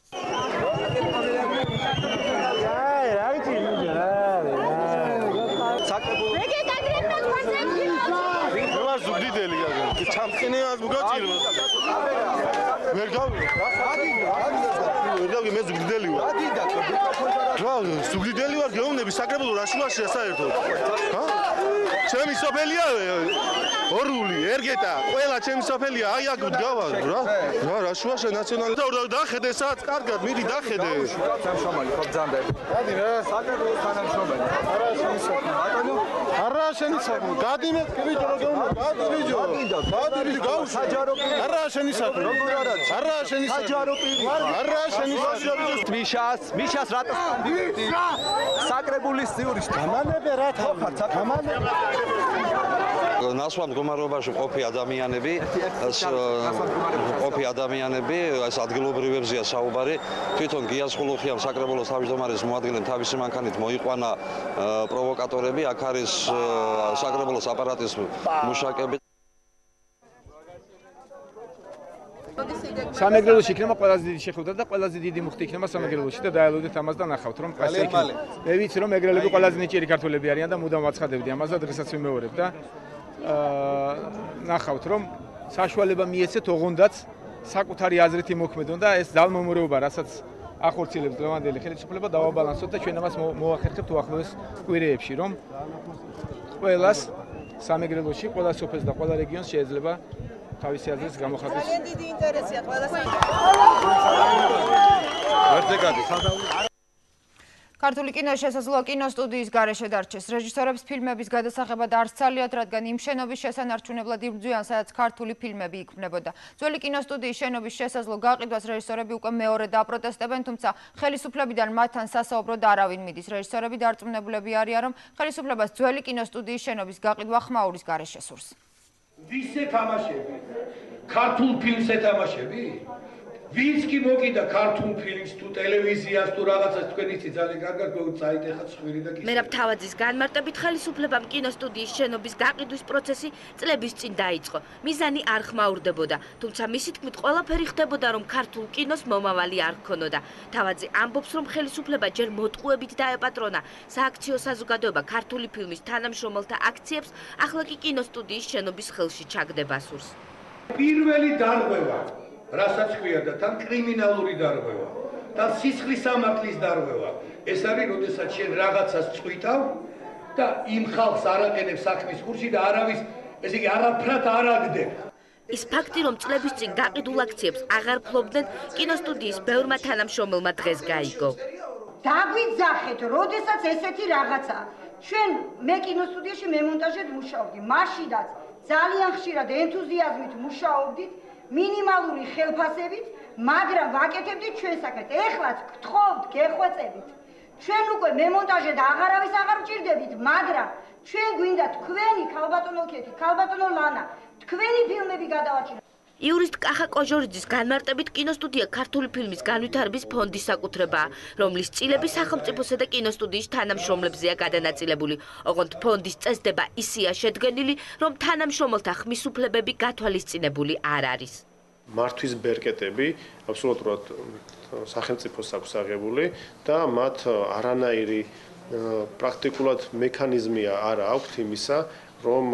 [SPEAKER 19] ჩამწინებას მოგაჭირო. ვერ გავი მე ზუგდიდელი ვარ. რა ზუგდიდელი ვარ, გეუბნები საკრებულო რა შუაშია საერთოდ. ჰა? ჩემი სოფელია ორული, ერგეტა, ყველა ჩემი სოფელია, აი აქ ვდგავა რა. რა შუაშია ნაციონალური და დახედე საათ კარგად, მიდი დახედე. თანამშრომელი ხო ბძანდები. გადი რა, საკრებულოს თანამშრომელი. არა შენი საქმე. ბატონო, არა შენი საქმე. გადი მე ვიჯო რა გეუბნები. გადი ვიჯო. გადი ვიჯო, გავუშ. საჯარო პირი. არა შენი საქმე. როგორ არა? არა შენი საქმე. საჯარო პირი. არა შენი საქმე. მიშას რატო სტანდარტი? საკრებულის ციურის. გამანებე რა თავი. გამანებე. ნასვამ მდგომარეობაში ყოფი ადამიანები, ეს ადგილობრივებზეა საუბარი. თვითონ გია სხულუხიამ საკრებულოს თავმჯდომარის მოადგილემ თავისი მანქანით მოიყვანა პროვოკატორები, აქ არის საკრებულოს აპარატის მუშაკები.
[SPEAKER 21] სამეგრელოში იქნება ყველაზე დიდი შეხვედრა და ყველაზე დიდი მუხტი იქნება სამეგრელოში და დაელოდეთ ამას და ნახავთ რომ ასე იქნება. მე ვიცი რომ მეგრელები ყველაზე ნიჭიერი ქართველები არიან და მუდამ აცხადებდი ამას და დღესაც ვიმეორებ და ნახავთ რომ საშუალება მიეცეთ ოღონდაც საკუთარი აზრით იმოქმედონ და ეს ძალმომორეობა რასაც ახორციელებს დღევანდელი ხელისუფლება დავაბალანსოთ და ჩვენ ამას მოახერხებთ უახლოეს კვირეებში რომ ყველას სამეგრელოში ყველა სოფელს და ყველა რეგიონს შეიძლება თავისი აზრის გამოხატვის. ძალიან დიდი ინტერესია ყველა
[SPEAKER 1] ქართული კინოს შესაძლოა კინოსტუდიის გარეშე დარჩეს. რეჟისორებს ფილმების გადასაღება არ სცალიათ, რადგან იმ შენობის შესანარჩუნებლად იბრძვიან, სადაც ქართული ფილმები იქმნებოდა. ძველი კინოსტუდიის შენობის შესაძლო გაყიდვას რეჟისორები უკვე მეორე დაპროტესტებენ, თუმცა ხელისუფლებიდან მათთან სასაუბროდ არავინ მიდის. რეჟისორები დარწმუნებულები არიან, რომ ხელისუფლებას ძველი კინოსტუდიის შენობის გაყიდვა ხმაურის გარეშე სურს.
[SPEAKER 3] ვის ეთამაშები? ქართულ ფილმს ეთამაშები? ვინც კი მოკიდა ქართულ ფილმს თუ ტელევიზიას თუ რაღაცას თქვენ იცით ძალიან კარგად წაიტეხა ცხვირი და კისერი.
[SPEAKER 5] მერაბ თავაძის განმარტებით ხელისუფლებამ კინოსტუდიის შენობის გაყიდვის პროცესი წლების წინ დაიწყო. მიზანი არ ხმაურდებოდა, თუმცა მისი თქმით ყველაფერი ხდებოდა, რომ ქართულ კინოს მომავალი არ ჰქონოდა. თავაძე ამბობს, რომ ხელისუფლება ჯერ მოტყუებით დაეპატრონა სააქციო საზოგადოება ქართული ფილმის თანამშრომელთა აქციებს, ახლა კი კინოსტუდიის შენობის ხელში ჩაგდება სურს.
[SPEAKER 3] პირველი დარღვევა რასაც ქვია და თან კრიმინალური დარღვევა, თან სისხლის სამართლის დარღვევა. ეს არის, როდესაც შენ რაღაცას წვითავ და იმ ხალხს არ აყენებს საქმის კურსი და არავის, ესე იგი, არაფრად არ აგდებ.
[SPEAKER 5] ის ფაქტი, რომ წლების წინ გაყიდულ აქციებს აღარ ფლობდნენ, კინოსტუდიის ბევრმა თანამშრომელმა დღეს გაიგო.
[SPEAKER 22] დაგვიძახეთ, როდესაც ესეთი რაღაცა. ჩვენ მე კინოსტუდიაში მემონტაჟედ მუშაობდი, მაშინაც ძალიან ხშირად ენთუზიაზმით მუშაობდით. მინიმალური ხელფასებით, მაგრამ ვაკეთებდით ჩვენ საქმეს. ეხლაც გთხოვთ, გეხვეწებით. ჩვენ უკვე მემონტაჟედ აღარავის აღარ ვჭირდებით, მაგრამ ჩვენ გვინდა თქვენი ქალბატონო ქეთი, ქალბატონო ლანა, თქვენი ფილმები გადავარჩინოთ.
[SPEAKER 5] იურისტ კახა კოჟორიძის განმარტებით კინოსტუდია ქართული ფილმის განვითარების ფონდის საკუთრებაა, რომლის წილები სახელმწიფოსა და კინოსტუდიის თანამშრომლებზეა გადანაწილებული. ოღონდ ფონდის წესდება ისეა შედგენილი, რომ თანამშრომელთა ხმისუფლებები გათვალისწინებული არ არის.
[SPEAKER 15] მართვის ბერკეტები აბსოლუტურად სახელმწიფოს აქვს აღებული და მათ არანაირი პრაქტიკულად მექანიზმია არ აქვთ იმისა, რომ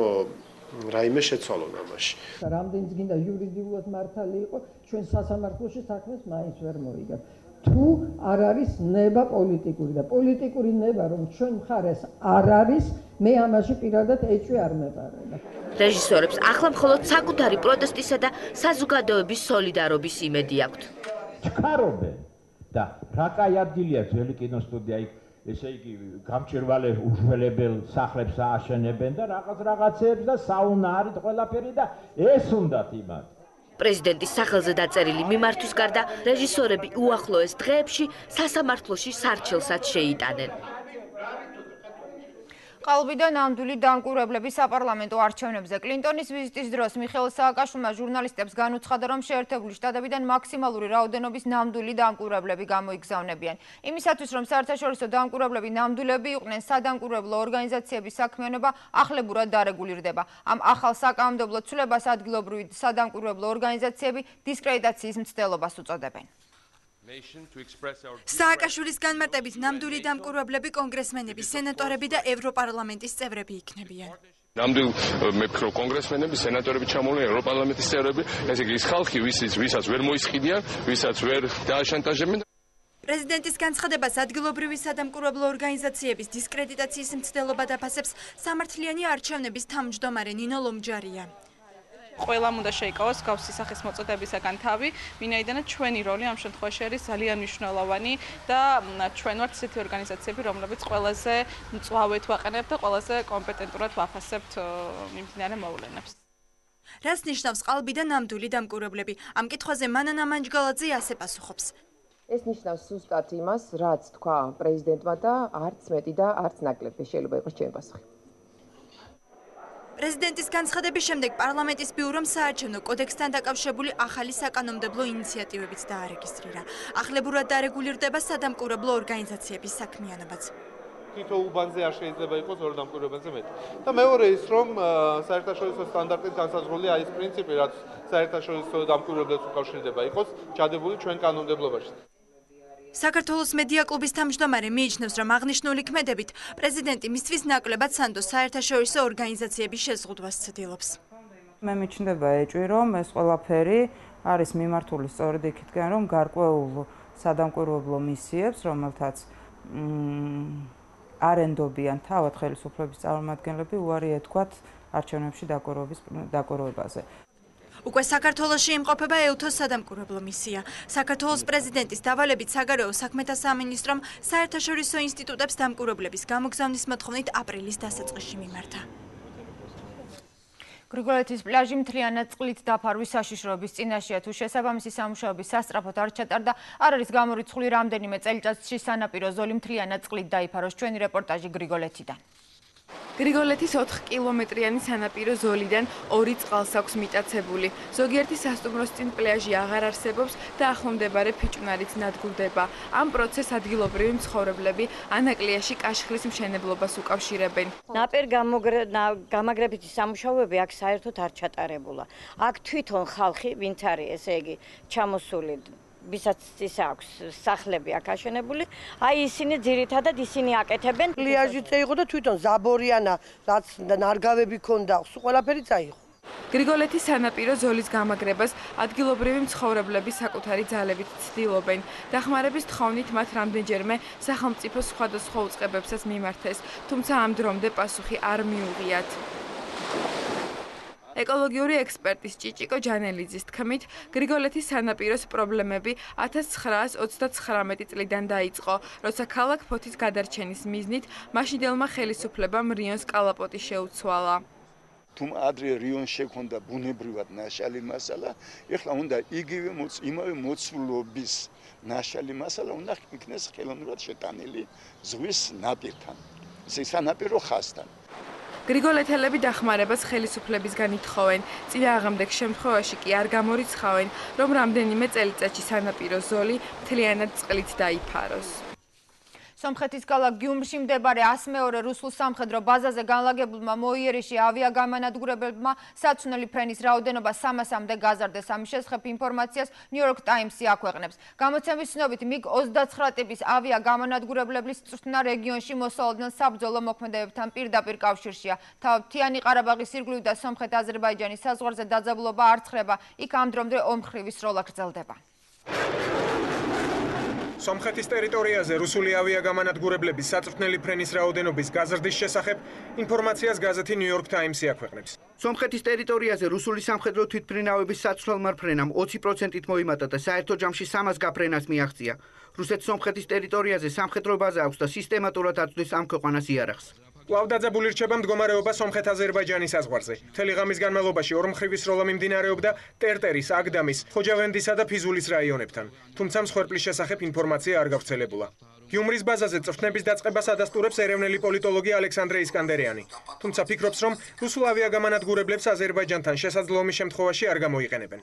[SPEAKER 15] რაიმე შეცვალონ ამაში.
[SPEAKER 23] რამდენიც გინდა იურიდიულად მართალი იყო, ჩვენ სასამართლოში საქმეს მაინც ვერ მოიგებთ. თუ არ არის ნება პოლიტიკური და პოლიტიკური ნება რომ ჩვენ მხარეს არ არის, მე ამაში პირადად ეჭვი არ მეყარება.
[SPEAKER 5] რეჟისორებს ახლა მხოლოდ საკუთარი პროტესტისა და საზოგადოების სოლიდარობის იმედი აქვთ.
[SPEAKER 25] ჩქარობენ და რა კაი ადგილია ძველი კინოსტუდია იქ ესე იგი გამჭირვალე უშველებელ სახლებს ააშენებენ და რაღაცებს და საუნა არის ყველაფერი და ეს უნდათ იმათ.
[SPEAKER 5] პრეზიდენტის სახელზე დაწერილი მიმართვის გარდა რეჟისორები უახლოეს დღეებში სასამართლოში სარჩელსაც შეიტანენ.
[SPEAKER 1] ყალბი და ნამდვილი დამკვირვებლები საპარლამენტო არჩევნებზე. კლინტონის ვიზიტის დროს მიხეილ სააკაშვილმა ჟურნალისტებს განუცხადა, რომ შეერთებული შტატებიდან მაქსიმალური რაოდენობის ნამდვილი დამკვირვებლები გამოიგზავნებიან. იმისათვის, რომ საერთაშორისო დამკვირვებლები ნამდვილები იყვნენ, სადამკვირვებლო ორგანიზაციების საქმიანობა ახლებურად დარეგულირდება. ამ ახალ საკანონმდებლო ცვლილებას ადგილობრივი სადამკვირვებლო ორგანიზაციები დისკრედიტაციის მცდელობას უწოდებენ.
[SPEAKER 26] სააკაშვილის განმარტებით ნამდვილი დამკვირვებლები კონგრესმენები, სენატორები და ევროპარლამენტის წევრები იქნებიან.
[SPEAKER 27] ნამდვილ მე ვფიქრობ კონგრესმენები, სენატორები ჩამოვლენ, ევროპარლამენტის წევრები, ესე იგი ის ხალხი, ვისაც ვერ მოისყიდიან, ვისაც ვერ დააშანტაჟებენ.
[SPEAKER 26] პრეზიდენტის განცხადებას ადგილობრივი სადამკვირვებლო ორგანიზაციების დისკრედიტაციის მცდელობა დაფასებს სამართლიანი არჩევნების თავმჯდომარე ნინო ლომჯარია.
[SPEAKER 6] ყველამ უნდა შეიკავოს გავსი სახის მოწოდებისაგან თავი, ვინაიდანაც ჩვენი როლი ამ შემთხვევაში არის ძალიან მნიშვნელოვანი და ჩვენ ვართ ისეთი ორგანიზაციები, რომლებიც ყველაზე მწვავედ ვაყენებთ და ყველაზე კომპეტენტურად ვაფასებთ მიმდინარე მოვლენებს.
[SPEAKER 26] რას ნიშნავს ყალბი და ნამდვილი დამკვირვებლები? ამ კითხვაზე მანანა მანჯგალაძე ასე პასუხობს.
[SPEAKER 20] ეს ნიშნავს ზუსტად იმას, რაც თქვა პრეზიდენტმა და არც მეტი და არც ნაკლები. შეიძლება იყოს ჩემი პასუხი.
[SPEAKER 26] პრეზიდენტის განცხადების შემდეგ პარლამენტის ბიურომ საარჩევნო კოდექსთან დაკავშირებული ახალი საკანონმდებლო ინიციატივებიც დაარეგისტრირა. ახლებურად დარეგულირდება სადამკვირვებლო ორგანიზაციების საქმიანობაც.
[SPEAKER 24] თითო უბანზე არ შეიძლება იყოს ორ დამკვირვებელზე მეტი. და მეორე ის, რომ საერთაშორისო სტანდარტით განსაზღვრულია ის პრინციპი, რაც საერთაშორისო დამკვირვებლებს უკავშირდება იყოს ჩადებული ჩვენ კანონმდებლობაში.
[SPEAKER 26] საქართველოს მედია კლუბის თავმჯდომარე მიიჩნევს, რომ აღნიშნული ქმედებით პრეზიდენტი მისთვის ნაკლებად სანდოს საერთაშორისო ორგანიზაციების შეზღუდვას ცდილობს.
[SPEAKER 28] მე მიჩნდება ეჭვი, რომ ეს ყველაფერი არის მიმართული სწორედ იქითკენ, რომ გარკვეულ სადამკვირვებლო მისიებს, რომელთაც არ ენდობიან თავად ხელისუფლების წარმომადგენლები, უარი ეთქვათ არჩევნებში დაკვირვებაზე.
[SPEAKER 26] უკვე საქართველოში იმყოფება EUTHO-ს სადამკვირვებლო მისია. საქართველოს პრეზიდენტის დავალებით საგარეო საქმეთა სამინისტრომ საერთაშორისო ინსტიტუტებს დამკვირვებლების გამოგზავნის მოთხოვნით აპრილის დასაწყისში მიმართა.
[SPEAKER 1] გრიგოლეთის პლაჟი მთლიანად წყლით დაფარვის საშიშროების წინაშეა, თუ შესაბამისი სამუშაოები სასწრაფოდ არ ჩატარდა, არ არის გამორიცხული რამდენიმე წელიწადში სანაპირო ზოლი მთლიანად წყლით დაიფაროს. ჩვენი რეპორტაჟი გრიგოლეთიდან.
[SPEAKER 2] გრიგოლეთის 4 კილომეტრიანი სანაპირო ზოლიდან 2 წყალს აქვს მიტაცებული. ზოგიერთი სასტუმროს წინ პლაჟი აღარ არსებობს და ახლომდებარე ფიჭვნარიც ნადგურდება. ამ პროცესს ადგილობრივი მცხოვრებლები ანაკლიაში კაშხლის მშენებლობას უკავშირებენ.
[SPEAKER 8] ნაპირ გამაგრებითი სამუშაოები აქ საერთოდ არ ჩატარებულა. აქ თვითონ ხალხი, ვინც არის, ესე იგი, ჩამოსული ვისაც ის აქვს სახლები აქ აშენებული, აი ისინი ძირითადად ისინი აკეთებენ.
[SPEAKER 9] პლაჟიც იყო და თვითონ ზაბორიანა, რაც ნარგავები ქონდა, სულ ყველაფერი წაიღო.
[SPEAKER 2] გრიგოლეთის სანაპირო ზოლის გამაგრებას ადგილობრივი მცხოვრებლები საკუთარი ძალებით ცდილობენ. დახმარების თხოვნით მათ რამდენჯერმე სახელმწიფოს სხვადასხვა უწყებებსაც მიმართეს, თუმცა ამ დრომდე პასუხი არ მიუღიათ. ეკოლოგიური ექსპერტის ჭიჭიკო ჯანელიძის თქმით, გრიგოლეთის სანაპიროს პრობლემები 1929 წლიდან დაიწყო, როცა ქალაქ ფოთის გადარჩენის მიზნით მაშინდელმა ხელისუფლებამ რიონს კალაპოტი შეუცვალა.
[SPEAKER 10] თუმ ადრე რიონს შექონდა ბუნებრივად ნაშალი მასალა, ეხლა უნდა იგივე იმავე მოცულობის ნაშალი მასალა უნდა იქნეს ხელოვნურად შეტანილი ზღვის ნაპირთან, ესე სანაპირო ხაზთან.
[SPEAKER 2] გრიგოლეთელები დახმარებას ხელისუფლებისგან ითხოვენ. წინააღმდეგ შემთხვევაში კი არ გამორიცხავენ, რომ რამდენიმე წელიწადში სანაპირო ზოლი მთლიანად წყლით დაიფაროს.
[SPEAKER 1] სომხეთის ქალაქ გიუმრში მდებარე 102 რუსულ სამხედრო ბაზაზე განლაგებულმა მოიერიშე ავიაგამანადგურებლებმა საწვნელი ფრენის რაოდენობა 300-მდე გაზარდეს. ამის შესახებ ინფორმაციას New York Times-ი აქვეყნებს. გამოცემის ცნობით MiG-29 ტიპის ავიაგამანადგურებლების წვრთნა რეგიონში მოსალოდნელ საბრძოლო მოქმედებებთან პირდაპირ კავშირშია. მთიანი ყარაბაღის ირგვლივ და სომხეთ-აზერბაიჯანის საზღვარზე დაძაბულობა არ ცხრება. იქ ამ დრომდე ომხრივი სროლა გრძელდება.
[SPEAKER 11] სომხეთის ტერიტორიაზე რუსული ავიაგამანადგურებლების საწვრთნელი ფრენის რაოდენობის გაზრდის შესახებ ინფორმაციას გაზეთი New York Times-ი აქვეყნებს.
[SPEAKER 12] სომხეთის ტერიტორიაზე რუსული სამხედრო თვითმფრინავების საწვრთნელმა ფრენამ 20%-ით მოიმატა და საერთო ჯამში 300 გაფრენას მიაღწია. რუსეთ-სომხეთის ტერიტორიაზე სამხედრო ბაზა აქვს და სისტემატურად აწვდის ამ ქვეყანას იარაღს.
[SPEAKER 11] კვლავ დაძაბული რჩება მდგომარეობა სომხეთ-აზერბაიჯანის საზღვარზე. მთელი ღამის განმავლობაში ორმხრივი სროლა მიმდინარეობდა ტერტერის, აგდამის, ხოჯავენდისა და ფიზულის რაიონებთან. თუმცა მსხვერპლის შესახებ ინფორმაცია არ გავრცელებულა. გიუმრის ბაზაზე წვრთნების დაწყებას ადასტურებს ეროვნული პოლიტოლოგი ალექსანდრე ისკანდერიანი. თუმცა ფიქრობს, რომ რუსულ ავიაგამანადგურებლებს აზერბაიჯანთან შესაძლო ომის შემთხვევაში არ გამოიყენებენ.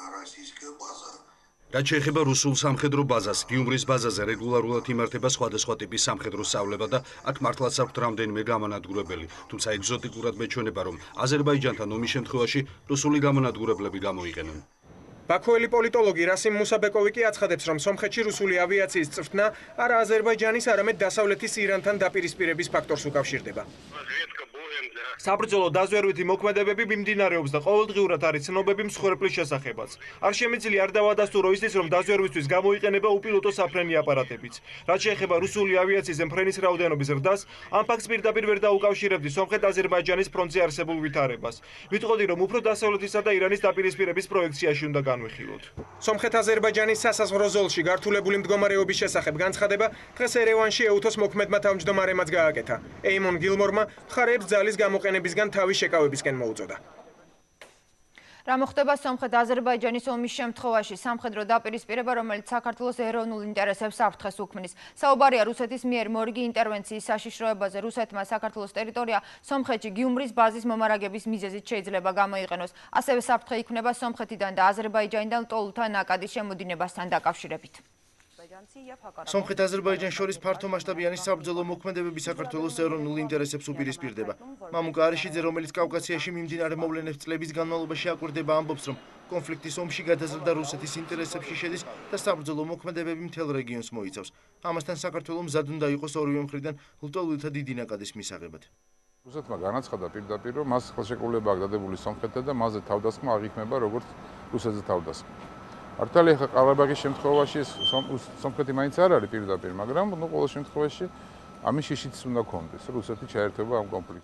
[SPEAKER 16] რაც შეეხება რუსულ სამხედრო ბაზას, გიუმრის ბაზაზე რეგულარულად იმართება სხვადასხვა ტიპის სამხედრო სწავლება და აქ მართლაც აქვთ რამდენიმე გამანადგურებელი, თუმცა ეგზოტიკურად მეჩვენება, რომ აზერბაიჯანთან ომის შემთხვევაში რუსული გამანადგურებლები გამოიყენენ.
[SPEAKER 11] ბაქოელი პოლიტოლოგი რასიმ მუსაბეკოვი კი აცხადებს, რომ სომხეთში რუსული ავიაციის წვრთნა არა აზერბაიჯანის, არამედ დასავლეთის ირანთან დაპირისპირების ფაქტორს უკავშირდება. საბრძოლო დაზვერვითი მოქმედებები მიმდინარეობს და ყოველდღიურად არის ცნობები მსხვერპლის შესახებაც. არ შემიძლია არ დავადასტურო ისიც, რომ დაზვერვისთვის გამოიყენება უპილოტო საფრენი აპარატებიც. რაც შეეხება რუსული ავიაციის ფრენის რაოდენობის ზრდას, ამ ფაქტს პირდაპირ ვერ დაუკავშირებდი სომხეთ-აზერბაიჯანის ფრონტზე არსებულ ვითარებას. ვიტყოდი, რომ უფრო დასავლეთისა და ირანის დაპირისპირების პროექციაში უნდა განვიხილოთ. სომხეთ-აზერბაიჯანის სასაზღვრო ზოლში გართულებული მდგომარეობის შესახებ განცხადება დღეს ერევანში EUTHO-s მოქმედმა თავმჯდომარემაც გააკეთა. ეიმონ გილმორმა მხარეებს ძალის გამოყენებისგან თავის შეკავებისკენ მოუწოდა.
[SPEAKER 1] რა მოხდება სომხეთ-აზერბაიჯანის ომის შემთხვევაში? სამხედრო დაპირისპირება, რომელიც საქართველოს ეროვნულ ინტერესებს საფრთხეს უქმნის. საუბარია რუსეთის მიერ მორიგი ინტერვენციის საშიშროებაზე. რუსეთმა საქართველოს ტერიტორია სომხეთში გიუმრის ბაზის მომარაგების მიზეზით შეიძლება გამოიყენოს. ასევე საფრთხე იქნება სომხეთიდან და აზერბაიჯანიდან ლტოლვილთა ნაკადის შემოდინებასთან დაკავშირებით.
[SPEAKER 17] სომხეთ-აზერბაიჯანს შორის ფართომასშტაბიანი საბრძოლო მოქმედებები საქართველოს ეროვნულ ინტერესებს უპირისპირდება. მამუკა არიშიძე, რომელიც კავკასიაში მიმდინარე მოვლენებს წლების განმავლობაში აკვირდება, ამბობს, რომ კონფლიქტის ომში გადაზრდა რუსეთის ინტერესებში შედის და საბრძოლო მოქმედებები მთელ რეგიონს მოიცავს. ამასთან საქართველოს მზად უნდა იყოს ორივე მხრიდან ლტოლვილთა დიდი ნაკადის მისაღებად.
[SPEAKER 29] რუსეთმა განაცხადა პირდაპირ, რომ მას ხელშეკრულება აქვს დადებული სომხეთთან და მასზე თავდასხმა არ იქნება როგორც რუსეთზე თავდასხმა. ართალი ახლა ყარაბაღის შემთხვევაში სომხეთი მაინც არ არის პირდაპირ, მაგრამ ყოველ შემთხვევაში ამის შიშიც უნდა კონდეს, რუსეთი ჩაერთვება ამ კონფლიქტში.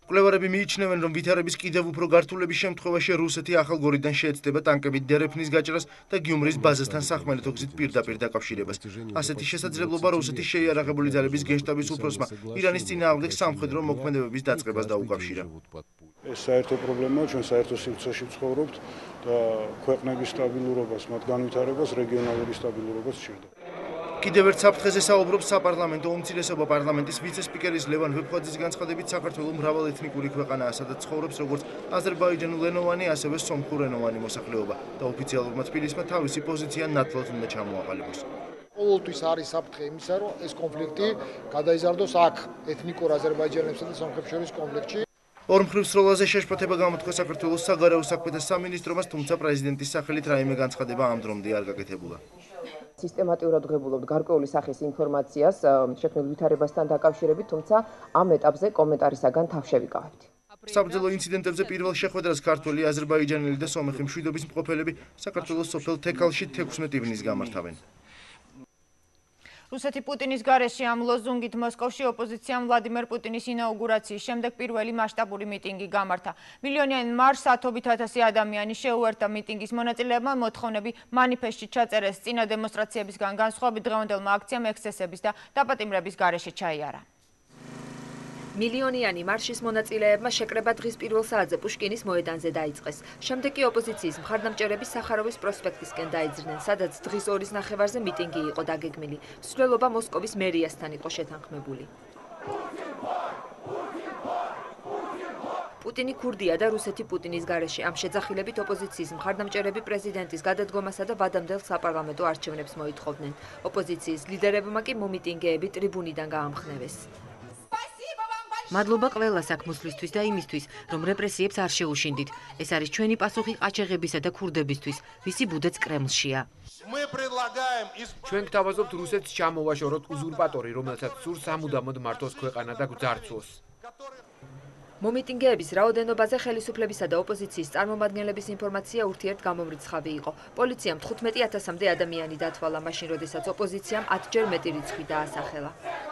[SPEAKER 17] მკვლევარები მიიჩნევენ, რომ ვითარების კიდევ უფრო გართულების შემთხვევაში რუსეთი ახალ გორიდან შეეცდება ტანკებით დერეფნის გაჭრას და გიუმრის ბაზასთან სახმელეთო გზით პირდაპირ დაკავშირებას. ასეთი შესაძლებლობა რუსეთის შეიარაღებული ძალების გენშტაბის უფროსმა ირანის წინააღმდეგ სამხედრო მოქმედებების დაწყებას დაუკავშირა.
[SPEAKER 3] ეს საერთო პრობლემაა, ჩვენ საერთო სივრცეში ვცხოვრობთ და ქვეყნების სტაბილურობას, მათ განვითარებას, რეგიონალური სტაბილურობას სჭირდება.
[SPEAKER 17] კიდევ ერთ საფრთხეზე საუბრობს საპარლამენტო უმცირესობა პარლამენტის ვიცე-სპიკერის ლევან ვეფხვაძის განცხადებით, საქართველოს მრავალეთნიკური ქვეყანაა, სადაც ცხოვრობს როგორც აზერბაიჯანულენოვანი, ასევე სომხურენოვანი მოსახლეობა და ოფიციალურმა თბილისმა თავისი პოზიცია ნათლად უნდა ჩამოაყალიბოს.
[SPEAKER 4] ყოველთვის არის საფრთხე იმისა, რომ ეს კონფლიქტი გადაიზარდოს აქ ეთნიკურ აზერბაიჯანელებსა და სომხებს შორის კონფლიქტში.
[SPEAKER 17] ორმხრივ სროლაზე შეშფოთება გამოთქვა საქართველოს საგარეო საქმეთა სამინისტრომას, თუმცა პრეზიდენტის სახელით რაიმე განცხადება ამ დრომდე არ გაკეთებულა.
[SPEAKER 20] სისტემატურად ვღებულობთ გარკვეული სახის ინფორმაციას შექმნილ ვითარებასთან დაკავშირებით, თუმცა ამ ეტაპზე კომენტარისაგან თავ შევიკავებთ.
[SPEAKER 17] საბრძოლო ინციდენტებზე პირველ შეხვედრას ქართველი, აზერბაიჯანელი და სომეხი მშვიდობის მყოფელები საქართველოს სოფელ თექალში 16 ივნის გამართავენ.
[SPEAKER 1] რუსეთი პუტინის გარეშე ამ ლოზუნგით მოსკოვში ოპოზიციამ ვლადიმერ პუტინის ინაუგურაციის შემდეგ პირველი მასშტაბური მიტინგი გამართა. მილიონიანი მარშსათობით ათასი ადამიანი შეუერთდა მიტინგის მონაწილეებმა მოთხოვნები მანიფესტში ჩაწერეს. წინა დემონსტრაციებისგან განსხვავებით დღევანდელმა აქციამ ექსცესების და დაპატიმრების გარეშე ჩაიარა.
[SPEAKER 7] მილიონიანი მარშის მონაწილეებმა შეკრება დღის პირველ საათზე პუშკინის მოედანზე დაიწყეს. შემდეგ კი ოპოზიციის მხარდამჭერები სახაროვის პროსპექტისკენ დაიძრნენ, სადაც დღის 2:30-ზე მიტინგი იყო დაგეგმილი. მსვლელობა მოსკოვის მერიასთან იყო შეთანხმებული. პუტინი ქურდია და რუსეთი პუტინის გარეშე. ამ შეძახილებით ოპოზიციის მხარდამჭერები პრეზიდენტის გადადგომასა და ვადამდელ საპარლამენტო არჩევნებს მოითხოვდნენ. ოპოზიციის ლიდერებმა კი მომიტინგეები ტრიბუნიდან გაამხნევეს. მადლობა ყველა საქმოსვლისთვის და იმისთვის, რომ რეპრესიებს არ შეუშინდით. ეს არის ჩვენი პასუხი ყაჩაღებისა და ქურდებისთვის, ვისი ბუდეც კრემლშია.
[SPEAKER 13] ჩვენ გთავაზობთ რუსეთს ჩამოვაშოროთ უზურპატორი, რომელსაც სურს სამუდამოდ მართოს ქვეყანა და გვძარცვოს.
[SPEAKER 7] მომიტინგეების რაოდენობაზე ხელისუფლებისა და ოპოზიციის წარმომადგენლების ინფორმაცია ურთიერთგამომრიცხავი იყო. პოლიციამ 15,000-მდე ადამიანი დათვალა, მაშინ როდესაც ოპოზიციამ 10-ჯერ მეტი რიცხვი დაასახელა.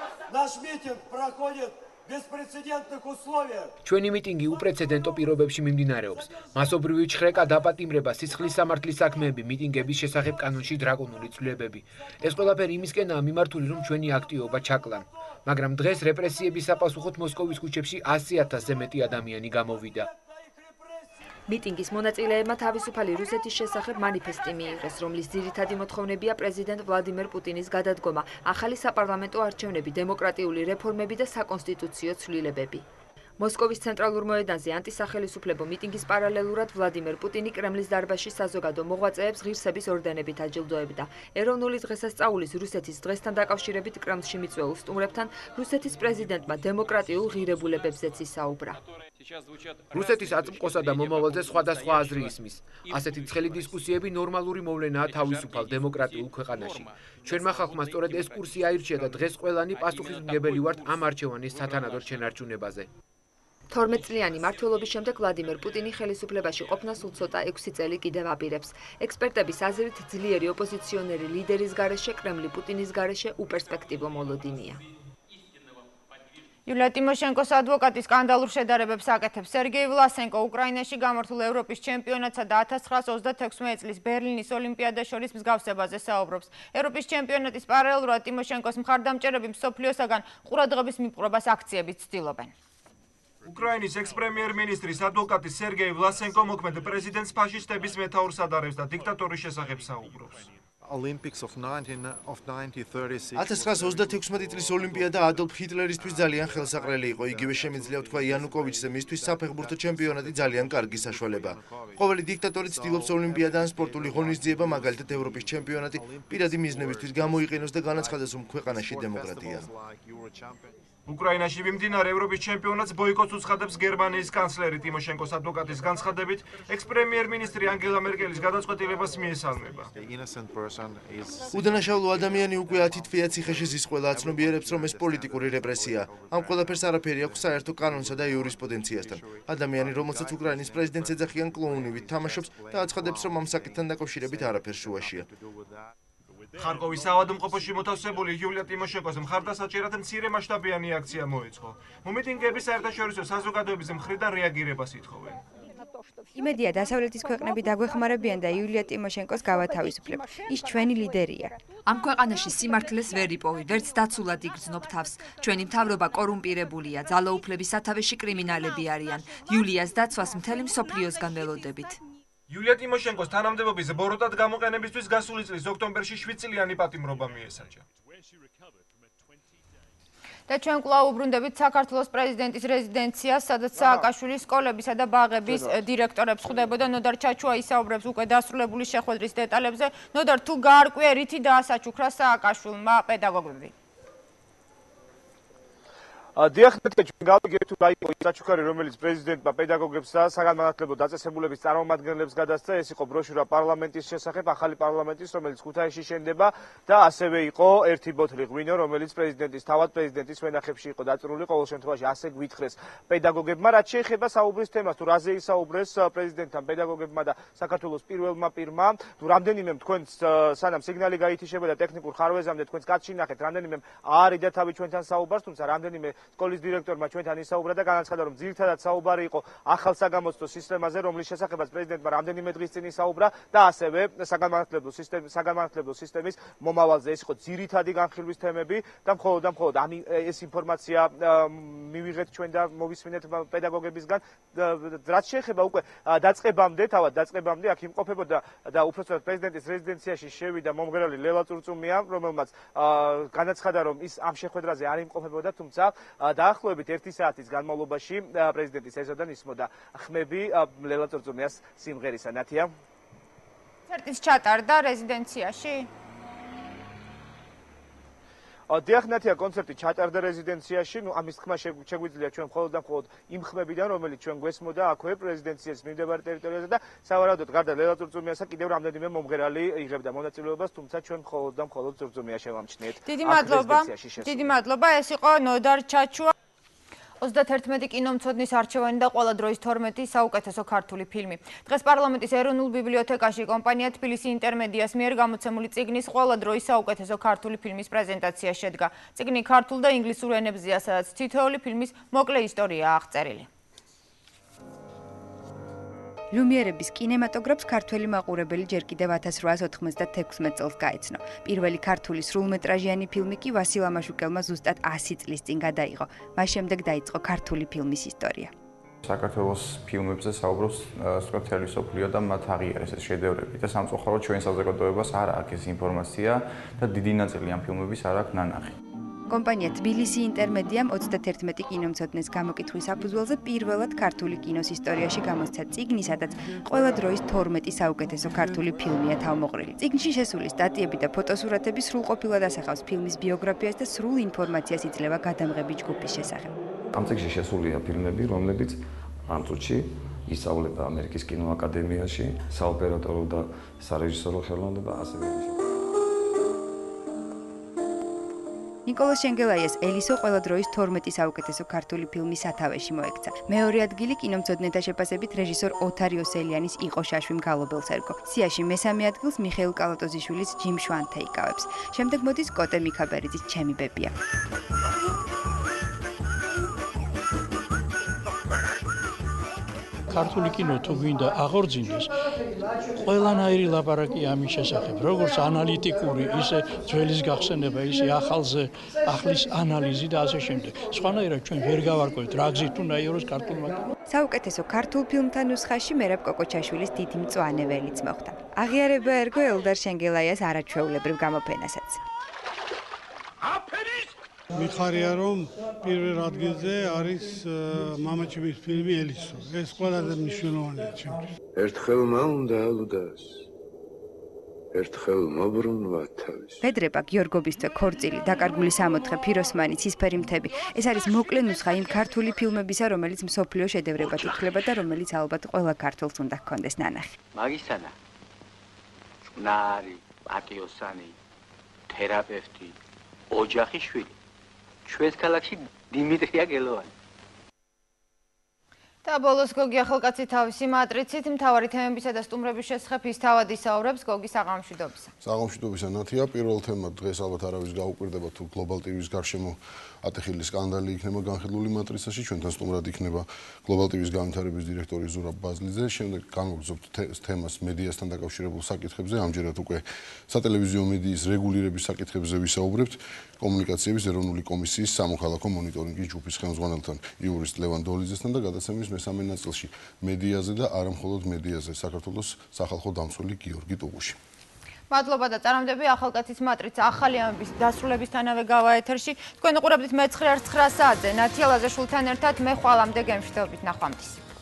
[SPEAKER 13] ჩვენი მიტინგი უპრეცედენტო პირობებში მიმდინარეობს. მასობრივი ჩხრეკა, დაპატიმრება, სისხლის სამართლის საქმეები, მიტინგების შესახებ კანონში დრაკონული ცვლილებები. ეს ყველაფერი იმისკენაა მიმართული, რომ ჩვენი აქტივობა ჩაკლან. მაგრამ დღეს რეპრესიების საპასუხოდ მოსკოვის ქუჩებში 100,000-ზე მეტი ადამიანი გამოვიდა.
[SPEAKER 7] მიტინგის მონაწილეებმა თავისუფალი რუსეთის შესახებ მანიფესტი მიიღეს, რომლის ძირითადი მოთხოვნებია პრეზიდენტ ვლადიმერ პუტინის გადადგომა, ახალი საპარლამენტო არჩევნები, დემოკრატიული რეფორმები და საკონსტიტუციო ცვლილებები. მოსკოვის ცენტრალურ მოედანზე ანტისახელისუფლებო მიტინგის პარალელურად ვლადიმერ პუტინი კრემლის დარბაზში საზოგადო მოღვაწეებს ღირსების ორდენებით აჯილდოებდა. ეროვნული დღესასწაულის რუსეთის დღესთან დაკავშირებით კრემლში მიწვეულ სტუმრებთან რუსეთის პრეზიდენტმა დემოკრატიულ ღირებულებებზეც ისაუბრა.
[SPEAKER 13] რუსეთის აწმყოსა და მომავალზე სხვადასხვა აზრი ისმის. ასეთი ცხელი დისკუსიები ნორმალური მოვლენაა თავისუფალ დემოკრატიულ ქვეყანაში. ჩვენმა ხალხმა სწორედ ეს კურსი აირჩია და დღეს ყველანი პასუხისმგებელი ვართ ამ არჩევანის სათანადო შენარჩუნებაზე.
[SPEAKER 7] 12-წლიანი მმართველობის შემდეგ ვლადიმერ პუტინი ხელისუფლებაში ყოფნა სულ ცოტა 6 წელი კიდევ აპირებს. ექსპერტების აზრით, ძლიერი ოპოზიციონერი ლიდერის გარეშე, კრემლი პუტინის გარეშე უპერსპექტივო მოლოდინია.
[SPEAKER 1] იულია ტიმოშენკოს ადვოკატი სკანდალურ შედარებებს აკეთებს. სერგეი ვლასენკო უკრაინაში გამართულ ევროპის ჩემპიონატსა და 1936 წლის ბერლინის ოლიმპიადას შორის მსგავსებაზე საუბრობს. ევროპის ჩემპიონატის პარალელურად ტიმოშენკოს მხარდამჭერები მსოფლიოსაგან ყურადღების მიპყრობას აქციებით ცდილობენ.
[SPEAKER 11] უკრაინის ექს-პრემიერ-მინისტრის ადვოკატი სერგეი ვლასენკო მოქმედ პრეზიდენტს ფაშისტების მეთაურს ადარებს და დიქტატორის შესახებ საუბრობს.
[SPEAKER 17] 1936 წლის ოლიმპიადა ადოლფ ჰიტლერისთვის ძალიან ხელსაყრელი იყო. იგივე შემიძლია ვთქვა იანუკოვიჩზე, მისთვის საფეხბურთო ჩემპიონატი ძალიან კარგი საშუალება. ყოველი დიქტატორი ცდილობს ოლიმპიადა ან სპორტული ღონისძიება, მაგალითად ევროპის ჩემპიონატი, პირადი მიზნებისთვის გამოიყენოს და განაცხადეს, რომ ქვეყანაში დემოკრატია.
[SPEAKER 11] უკრაინაში მიმდინარე ევროპის ჩემპიონატს ბოიკოტს უცხადებს გერმანიის კანცლერი. ტიმოშენკოს ადვოკატის განცხადებით, ექს-პრემიერ-მინისტრი ანგელა მერკელის გადაწყვეტილებას მიესალმება.
[SPEAKER 17] უდანაშაულო ადამიანი უკვე 10 თვეა ციხეში ზისყველა, აცნობიერებს, რომ ეს პოლიტიკური რეპრესია. ამ ყველაფერს არაფერი აქვს საერთო კანონსა და იურისპრუდენციასთან. ადამიანი, რომელსაც უკრაინის პრეზიდენტს ეძახიან კლოუნივით თამაშობს და აცხადებს, რომ ამ საკითხთან დაკავშირებით არაფერ შუაშია.
[SPEAKER 11] ხარკოვის საავადმყოფოში მოთავსებული იულია ტიმოშენკოს მხარდასაჭერად მცირე მასშტაბიანი აქცია მოეწყო. მომიტინგეები საერთაშორისო საზოგადოების მხრიდან რეაგირებას ითხოვენ.
[SPEAKER 5] იმედია დასავლეთის ქვეყნები დაგვეხმარებიან და იულია ტიმოშენკოს გავათავისუფლებ. ის ჩვენი ლიდერია.
[SPEAKER 7] ამ ქვეყანაში სიმართლეს ვერ იპოვი, ვერც დაცულად იგრძნობ თავს. ჩვენი მთავრობა კორუმპირებულია, ძალაუფლების სათავეში კრიმინალები არიან. იულიას დაცვას მთელი მსოფლიოსგან ველოდებით.
[SPEAKER 11] იულია ტიმოშენკოს თანამდებობის ბოროტად გამოყენებისთვის გასული წლის ოქტომბერში 7 წლიანი პატიმრობა მიესაჯა.
[SPEAKER 1] და ჩვენ კვლავ უბრუნდებით საქართველოს პრეზიდენტის რეზიდენციას, სადაც სააკაშვილის სკოლებისა და ბაღების დირექტორებს ხვდებოდა. ნოდარ ჩაჩუა ისაუბრებს უკვე დასრულებული შეხვედრის დეტალებზე. ნოდარ, თუ გაარკვია, რითი დაასაჩუქრა სააკაშვილმა პედაგოგები?
[SPEAKER 14] დიახნეთია, ჩვენ გავიგეთ თუ გაიყო საჩუქარი, რომელიც პრეზიდენტმა პედაგოგებს და საგანმანათლებლო დაწესებულების წარმომადგენლებს გადასცა. ეს იყო ბროშურა პარლამენტის შესახებ, ახალი პარლამენტის, რომელიც ქუთაისში შენდება და ასევე იყო ერთი ბოთლი ღვინო, რომელიც პრეზიდენტის თავად პრეზიდენტის ვენახებში იყო დაწრული. ყოველ შემთხვევაში ასე გვითხრეს პედაგოგებმა. რაც შეეხება საუბრის თემას, თუ რაზე ისაუბრეს პრეზიდენტთან პედაგოგებმა და საქართველოს პირველმა პირმა, თუ რამდენიმე თქვენს სანამ სიგნალი გაითიშება და ტექნიკურ ხარვეზამდე თქვენს კაცში ნახეთ, რამდენიმე არიდა თავი ჩვენთან საუბარს, თუმცა რამდენიმე სკოლის დირექტორმა ჩვენთან ისაუბრა და განაცხადა, რომ ძირითადად საუბარი იყო ახალ საგამოცდო სისტემაზე, რომლის შესახებაც პრეზიდენტმა რამდენიმე დღის წინ ისაუბრა და ასევე საგანმანათლებლო სისტემის მომავალზე. ეს იყო ძირითადი განხილვის თემები და მხოლოდ ეს ინფორმაცია მივიღეთ ჩვენ და მოვისმინეთ პედაგოგებისგან. რაც შეეხება უკვე დაწყებამდე, თავად დაწყებამდე აქ იმყოფებოდა და უпростоრად პრეზიდენტის რეზიდენციაში შევიდა მომღერალი ლელა წურწუმია, რომელმაც განაცხადა, რომ ის ამ შეხვედრაზე არ იმყოფებოდა, თუმცა დაახლოებით 1 საათის განმავლობაში პრეზიდენტის ეზოდან ისმოდა ხმები ლელა წურწუმიას სიმღერისა. ნათია?
[SPEAKER 1] კონცერტის ჩატარდა რეზიდენციაში?
[SPEAKER 14] დიახნათია, კონცერტი ჩატარდა რეზიდენციაში. ამის თქმა შეგვიძლია ჩვენ მხოლოდ და მხოლოდ იმ ხმებიდან, რომელიც ჩვენ გვესმოდა აქვე პრეზიდენციის მიმდებარე ტერიტორიაზე და სავარაუდოდ გარდა ლელა წურწუმიასა კიდევ რამდენიმე მომღერალი იღებდა მონაწილეობას, თუმცა ჩვენ მხოლოდ და მხოლოდ წურწუმია შევამჩნიეთ.
[SPEAKER 1] დიდი მადლობა. ეს იყო ნოდარ ჩაჩუა. 31 კინომცოდნის არჩევანი და ყველა დროის 12 საუკეთესო ქართული ფილმი. დღეს პარლამენტის ეროვნულ ბიბლიოთეკაში კომპანია თბილისი ინტერმედიას მიერ გამოცემული წიგნის ყველა დროის საუკეთესო ქართული ფილმის პრეზენტაცია შედგა. წიგნი ქართულ და ინგლისურ ენებზეა, სადაც თითოეული ფილმის მოკლე ისტორიაა აღწერილი.
[SPEAKER 5] ლუმიერების კინემატოგრაფს ქართველი მაყურებელი ჯერ კიდევ 1896 წელს გაეცნო. პირველი ქართული სრულმეტრაჟიანი ფილმი კი ვასილ ამაშუკელმა ზუსტად 100 წლის წინ გადაიღო. მას შემდეგ დაიწყო ქართული ფილმის ისტორია.
[SPEAKER 15] საქართველოს ფილმებზე საუბრობს სპეციალური სოფლიო და მათ აღიარეს ეს შედევრები და სამწუხაროდ ჩვენ საზოგადოებას არ აქვს ეს ინფორმაცია და დიდი ნაწილი ამ ფილმების არ აქვს ნანახი.
[SPEAKER 5] კომპანია თბილისი ინტერმედიამ 31 კინომცოდნის გამოკითხვის საფუძველზე პირველად ქართული კინოს ისტორიაში გამოსცა წიგნი, სადაც ყველა დროის 12 საუკეთესო ქართული ფილმია თავმოყრილი. წიგნში შესული სტატიები და ფოტოსურათები სრულყოფილად ასახავს ფილმის ბიოგრაფიას და სრულ ინფორმაციას იძლევა გადამღები ჯგუფის შესახებ.
[SPEAKER 15] ამ წიგნში შესულია ფილმები, რომლებიც ამ წუთში ისწავლება ამერიკის კინოაკადემიაში, საოპერატორო და სარეჟისორო ხელოვნება ასევე
[SPEAKER 5] ნიკოლოზ შენგელაიას ელისო ყველა დროის 12 საუკეთესო ქართული ფილმის სათავეში მოექცა. მეორე ადგილი კინომცოდნეთა შეფასებით რეჟისორ ოთარ იოსელიანის იყო შაშვი მგალობელს ერგო. სიაში მესამე ადგილს მიხეილ კალატოზიშვილის ჯიმ შვანთე იკავებს. შემდეგ მოდის კოტე მიქაბერიძის ჩემი ბებია.
[SPEAKER 18] ქართული კინო თუ გვინდა აღორძინდეს, ყველანაირი ლაპარაკი ამის შესახებ, როგორც ანალიტიკური, ისე ძველის გახსენება, ისე ახლის ანალიზი და ასე შემდეგ. სხვანაირად ჩვენ ვერ გავარკვევთ რა გზით უნდა იაროს ქართულმა კინომ.
[SPEAKER 5] საუკეთესო ქართულ ფილმთა ნუსხაში მერაბ კოკოჩაშვილის დიდი მწვანე ველიც მოხვდა. აღიარება ერგო ელდარ შენგელაიას არაჩვეულებრივ გამოფენასაც.
[SPEAKER 19] მიხარია რომ პირველ ადგილზე არის მამაჩემის ფილმი ელისო. ეს ყველაზე მნიშვნელოვანია ჩემთვის.
[SPEAKER 21] ერთხელმა უნდა ალუდას. ერთხელ მობრუნვა თავის.
[SPEAKER 5] ფედრება გიორგობისთვე ქორწილი, დაკარგული სამოთხე, ფიროსმანი, ცისფერი მთები. ეს არის მოკლე ნუსხა იმ ქართული ფილმებისა, რომელიც მსოფლიო შედევრებად ითვლება და რომელიც ალბათ ყველა ქართველს უნდა ჰქონდეს ნანახი.
[SPEAKER 22] მაგისანა წყნარი, პატიოსანი, თერაპევტი, ოჯახიშვილი. ჩვენს ქალაქში დიმიტრია გელოვანი.
[SPEAKER 1] და ბოლოს გოგი ახალკაცი თავისი მატრიცით მთავარი თემებისა და სტუმრების შესახებ ის თავად ისაუბრებს გოგი საღამოშვიდობისა.
[SPEAKER 6] საღამოშვიდობისა ნათია, პირველ თემად დღეს ალბათ არავის გაუკვირდება თუ გლობალ ტივის გარშემო ატეხილი სკანდალი იქნება განხილული მატრიცაში, ჩვენთან სტუმრად იქნება გლობალ ტივის განვითარების დირექტორი ზურაბ ბაზლიძე, შემდეგ განვაგრძობთ თემას მედიასთან დაკავშირებულ საკითხებზე, ამჯერად უკვე სატელევიზიო მედიის რეგულირების საკითხებზე ვისაუბრებთ კომუნიკაციების ეროვნული კომისიის სამოქალაქო მონიტორინგის ჯგუფის ხელმძღვანელთან იურისტ ლევან დოლიძესთან და გადაცემის მესამე ნაწილში მედიაზე და არა მხოლოდ მედიაზე საქართველოს სახალხო დამცველი გიორგი ტუღუში.
[SPEAKER 1] მადლობა და წარმატები ახალკაცის მატრიცა ახალი ამბის დასრულებისთანავე გავა ეთერში. თქვენ უყურებთ მე 9:09 საათზე ნათია ლაზაშვილთან ერთად მე ხვალამდე გემშვიდობით ნახვამდის.